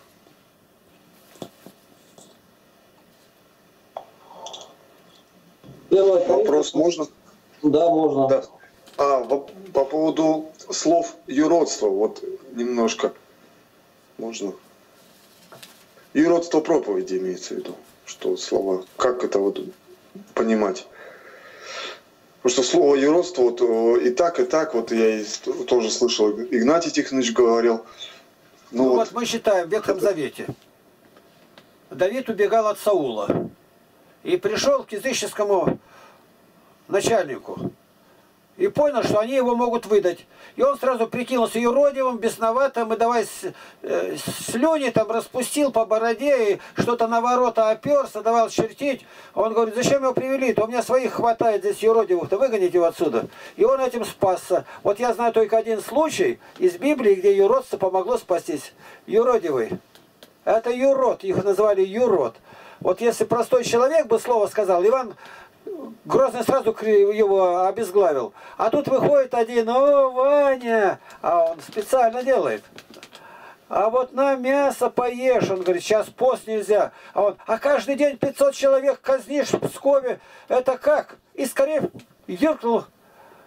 Вопрос можно? Да, можно. Да. А, по, по поводу слов юродства, вот немножко. Можно? Юродство проповеди имеется в виду. Что слова, как это вот понимать? Потому что слово юродство вот и так, и так, вот я и тоже слышал, Игнатий Тихонович говорил. Ну, ну вот, вот мы считаем в Ветхом Завете. Давид убегал от Саула. И пришел к языческому начальнику. И понял, что они его могут выдать. И он сразу прикинулся юродивым, бесноватым, и давай э, слюни там распустил по бороде, и что-то на ворота оперся, давал чертить. Он говорит, зачем его привели-то? У меня своих хватает здесь юродивых-то, выгоните его отсюда. И он этим спасся. Вот я знаю только один случай из Библии, где юродство помогло спастись. Юродивый. Это юрод, их называли юрод. Вот если простой человек бы слово сказал, Иван Грозный сразу его обезглавил. А тут выходит один, о, Ваня, а он специально делает. А вот на мясо поешь, он говорит, сейчас пост нельзя. А он, а каждый день пятьсот человек казнишь в Пскове, это как? И скорее юркнул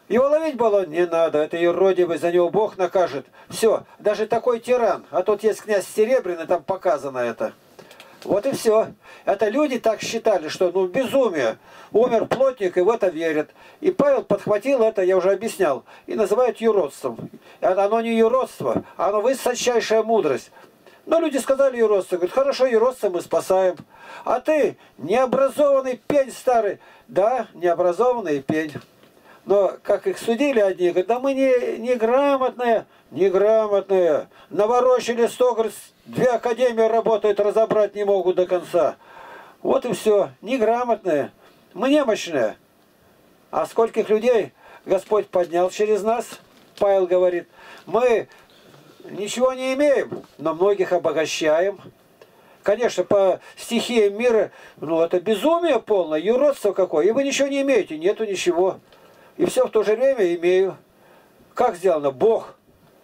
Его ловить было не надо, это юродивый, за него Бог накажет. Все, даже такой тиран, а тут есть князь Серебряный, там показано это. Вот и все. Это люди так считали, что ну безумие. Умер плотник и в это верят. И Павел подхватил это, я уже объяснял, и называют юродством. Оно не юродство, оно высочайшая мудрость. Но люди сказали юродство, говорят, хорошо, юродство мы спасаем. А ты необразованный пень старый. Да, необразованный пень. Но как их судили одни, говорят, да мы не, неграмотные, неграмотные. Наворочили сто, говорит, две академии работают, разобрать не могут до конца. Вот и все, неграмотные. Мы немощные. А скольких людей Господь поднял через нас, Павел говорит, мы ничего не имеем, но многих обогащаем. Конечно, по стихиям мира, ну это безумие полное, юродство какое, и вы ничего не имеете, нету ничего. И все в то же время имею. Как сделано? Бог.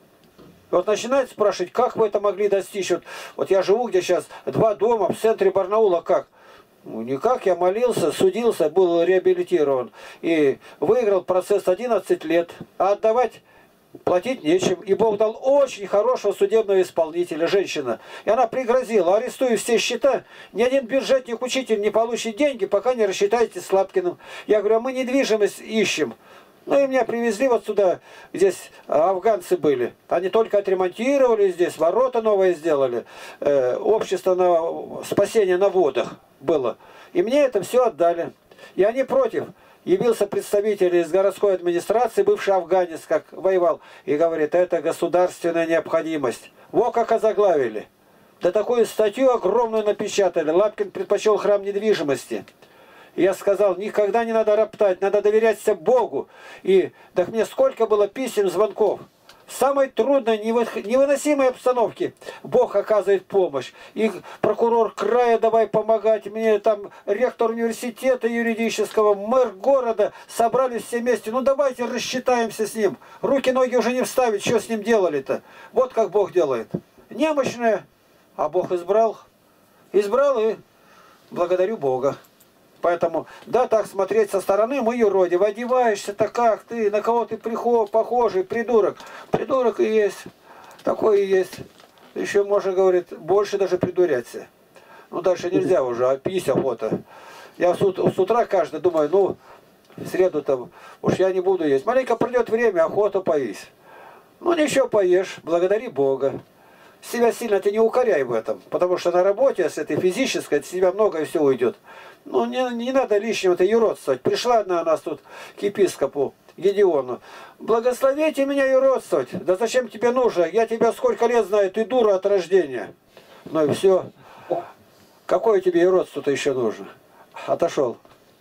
Вот начинает спрашивать, как вы это могли достичь? Вот, вот я живу, где сейчас два дома в центре Барнаула, как? Ну, никак, я молился, судился, был реабилитирован. И выиграл процесс одиннадцать лет. А отдавать, платить нечем. И Бог дал очень хорошего судебного исполнителя, женщина. И она пригрозила, арестую все счета, ни один бюджетник, учитель не получит деньги, пока не рассчитаете с Лапкиным. Я говорю, а мы недвижимость ищем. Ну и меня привезли вот сюда, здесь афганцы были. Они только отремонтировали здесь, ворота новые сделали. Э, общество на спасение на водах было. И мне это все отдали. И они против. Явился представитель из городской администрации, бывший афганец, как воевал, и говорит, это государственная необходимость. Во как озаглавили. Да такую статью огромную напечатали. Лапкин предпочел храм недвижимости. И я сказал, никогда не надо роптать, надо доверяться Богу. И так мне сколько было писем, звонков. В самой трудной, невыносимой обстановке Бог оказывает помощь. И прокурор края давай помогать. Мне там ректор университета юридического, мэр города собрались все вместе. Ну давайте рассчитаемся с ним. Руки-ноги уже не вставить, что с ним делали-то. Вот как Бог делает. Немощное, а Бог избрал. Избрал и благодарю Бога. Поэтому, да, так смотреть со стороны, мы юродивы, одеваешься-то как ты, на кого ты приход, похожий, придурок. Придурок и есть, такой и есть. Еще можно, говорит, больше даже придуряться. Ну, дальше нельзя уже, а пись охота. Я с, с утра каждый думаю, ну, в среду-то уж я не буду есть. Маленько придет время, охоту поесть. Ну, ничего, поешь, благодари Бога. Себя сильно ты не укоряй в этом, потому что на работе, если ты физической, от себя многое все уйдет. Ну, не, не надо лишнего-то юродствовать. Пришла одна у нас тут к епископу Гедеону. Благословите меня юродствовать. Да зачем тебе нужно? Я тебя сколько лет знаю, ты дура от рождения. Ну и все. Какое тебе юродство-то еще нужно? Отошел.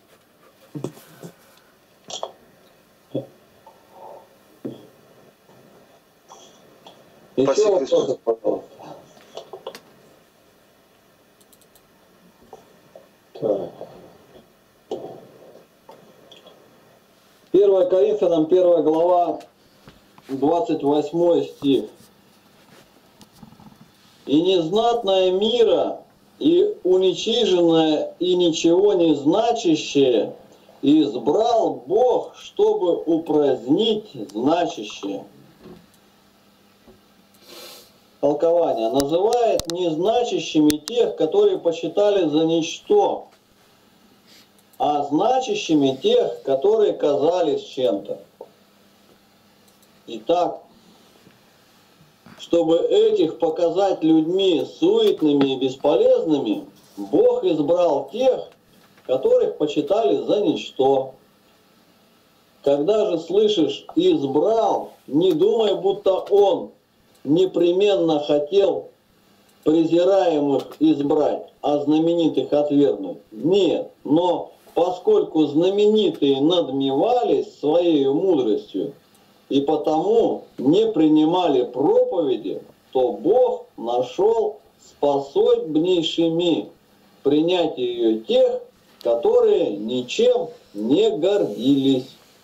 Еще вопросы, пожалуйста. Так. первое Коринфянам, первая глава, двадцать восьмой стих. «И незнатное мира, и уничиженное, и ничего не значащее избрал Бог, чтобы упразднить значащее». Толкование. Называет незначащими тех, которые почитали за ничто, а значащими тех, которые казались чем-то. Итак, чтобы этих показать людьми суетными и бесполезными, Бог избрал тех, которых почитали за ничто. Когда же слышишь «избрал», не думай, будто Он непременно хотел презираемых избрать, а знаменитых отвергнуть. Нет, но поскольку знаменитые надмевались своей мудростью и потому не принимали проповеди, то Бог нашел способнейшими принять ее тех, которые ничем не гордились.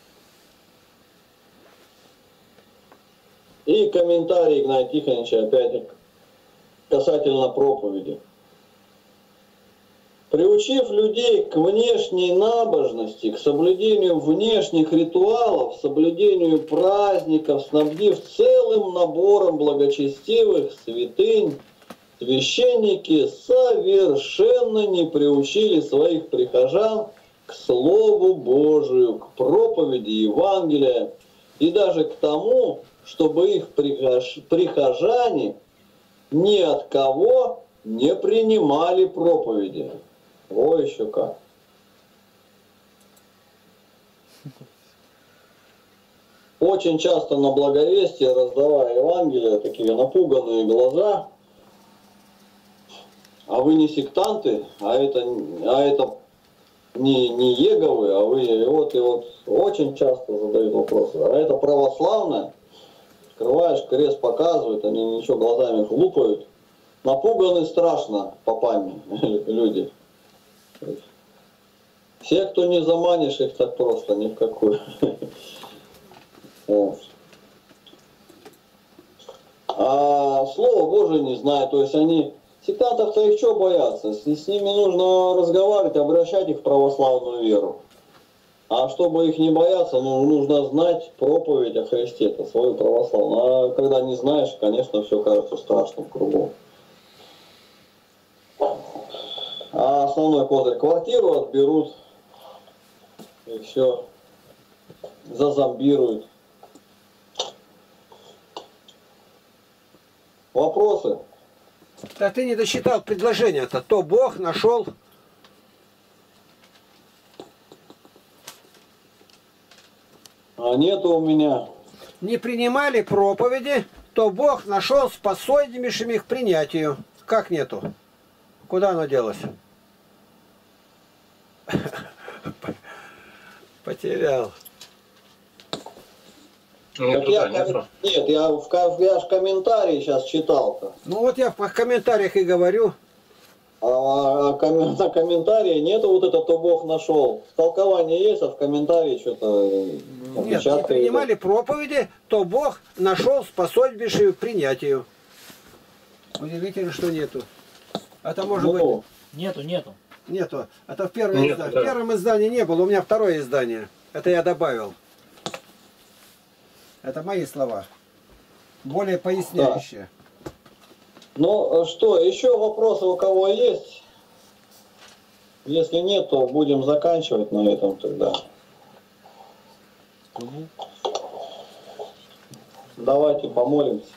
И комментарий Игнатия Тихоновича опять касательно проповеди. приучив людей к внешней набожности, к соблюдению внешних ритуалов, соблюдению праздников, снабдив целым набором благочестивых святынь, священники совершенно не приучили своих прихожан к Слову Божию, к проповеди Евангелия и даже к тому, чтобы их прихожане ни от кого не принимали проповеди. О, еще как. Очень часто на благовестие, раздавая Евангелие, такие напуганные глаза. А вы не сектанты, а это, а это не, не Еговы, а вы и вот, и вот очень часто задают вопросы. А это православное? Открываешь, крест показывают, они ничего глазами хлопают. Напуганы страшно попами люди. Все, кто не заманишь их так просто, ни в какую. Вот. А Слово Божие не знают, то есть они... Сектантов-то их что боятся? С, с ними нужно разговаривать, обращать их в православную веру. А чтобы их не бояться, ну, нужно знать проповедь о Христе, это свою православную. А когда не знаешь, конечно, все кажется страшным кругом. А основной козырь — квартиру отберут, и все, зазомбируют. Вопросы? Да ты не досчитал предложение-то. То Бог нашел. А нету у меня. Не принимали проповеди, то Бог нашел способнейшими их к принятию. Как нету? Куда оно делось? Потерял. Нет, так я, нету. Нет, я, в, я же комментарии сейчас читал-то. Ну вот я в комментариях и говорю. А, а на комментарии нету вот это «то Бог нашел». Толкование есть, а в комментарии что-то... Нет, не принимали проповеди, то Бог нашел способнейшую к принятию. Удивительно, что нету. Это может ну, быть... Нету, нету. Нету. Это в первом, Нет, издании. да. В первом издании не было, у меня второе издание. Это я добавил. Это мои слова. Более поясняющие. Да. Ну что, еще вопросы у кого есть? Если нет, то будем заканчивать на этом тогда. Угу. Давайте помолимся.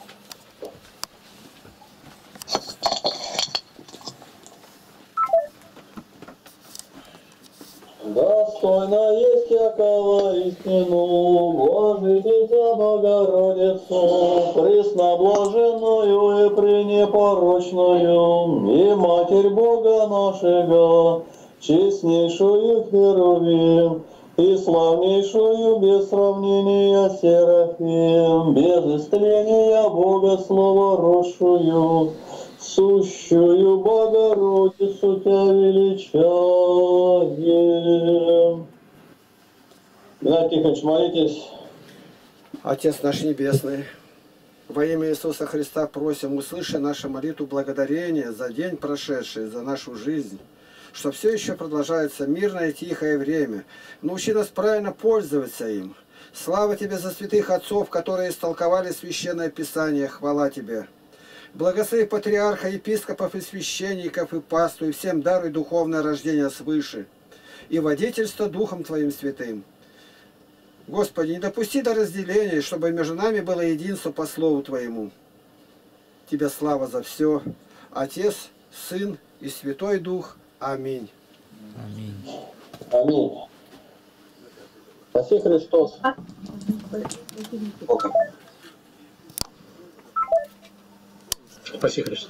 Достойно есть якого истину, Божитеся Богородицу, пресноблаженную и пренепорочную, и Матерь Бога нашего, честнейшую Херувим, и славнейшую без сравнения Серафим, без истления Бога словоросшую, сущую Богородицу Тебя величаем. Геннадий Тихонович, молитесь. Отец наш Небесный, во имя Иисуса Христа просим, услыши нашу молитву благодарения за день прошедший, за нашу жизнь, что все еще продолжается мирное и тихое время. Научи нас правильно пользоваться им. Слава Тебе за святых отцов, которые истолковали Священное Писание. Хвала Тебе. Благослови патриарха, епископов и священников и пасту, и всем даруй духовное рождение свыше и водительство Духом Твоим святым. Господи, не допусти до разделения, чтобы между нами было единство по Слову Твоему. Тебе слава за все. Отец, Сын и Святой Дух. Аминь. Аминь. Аминь. Спаси Христос. Спаси Христос.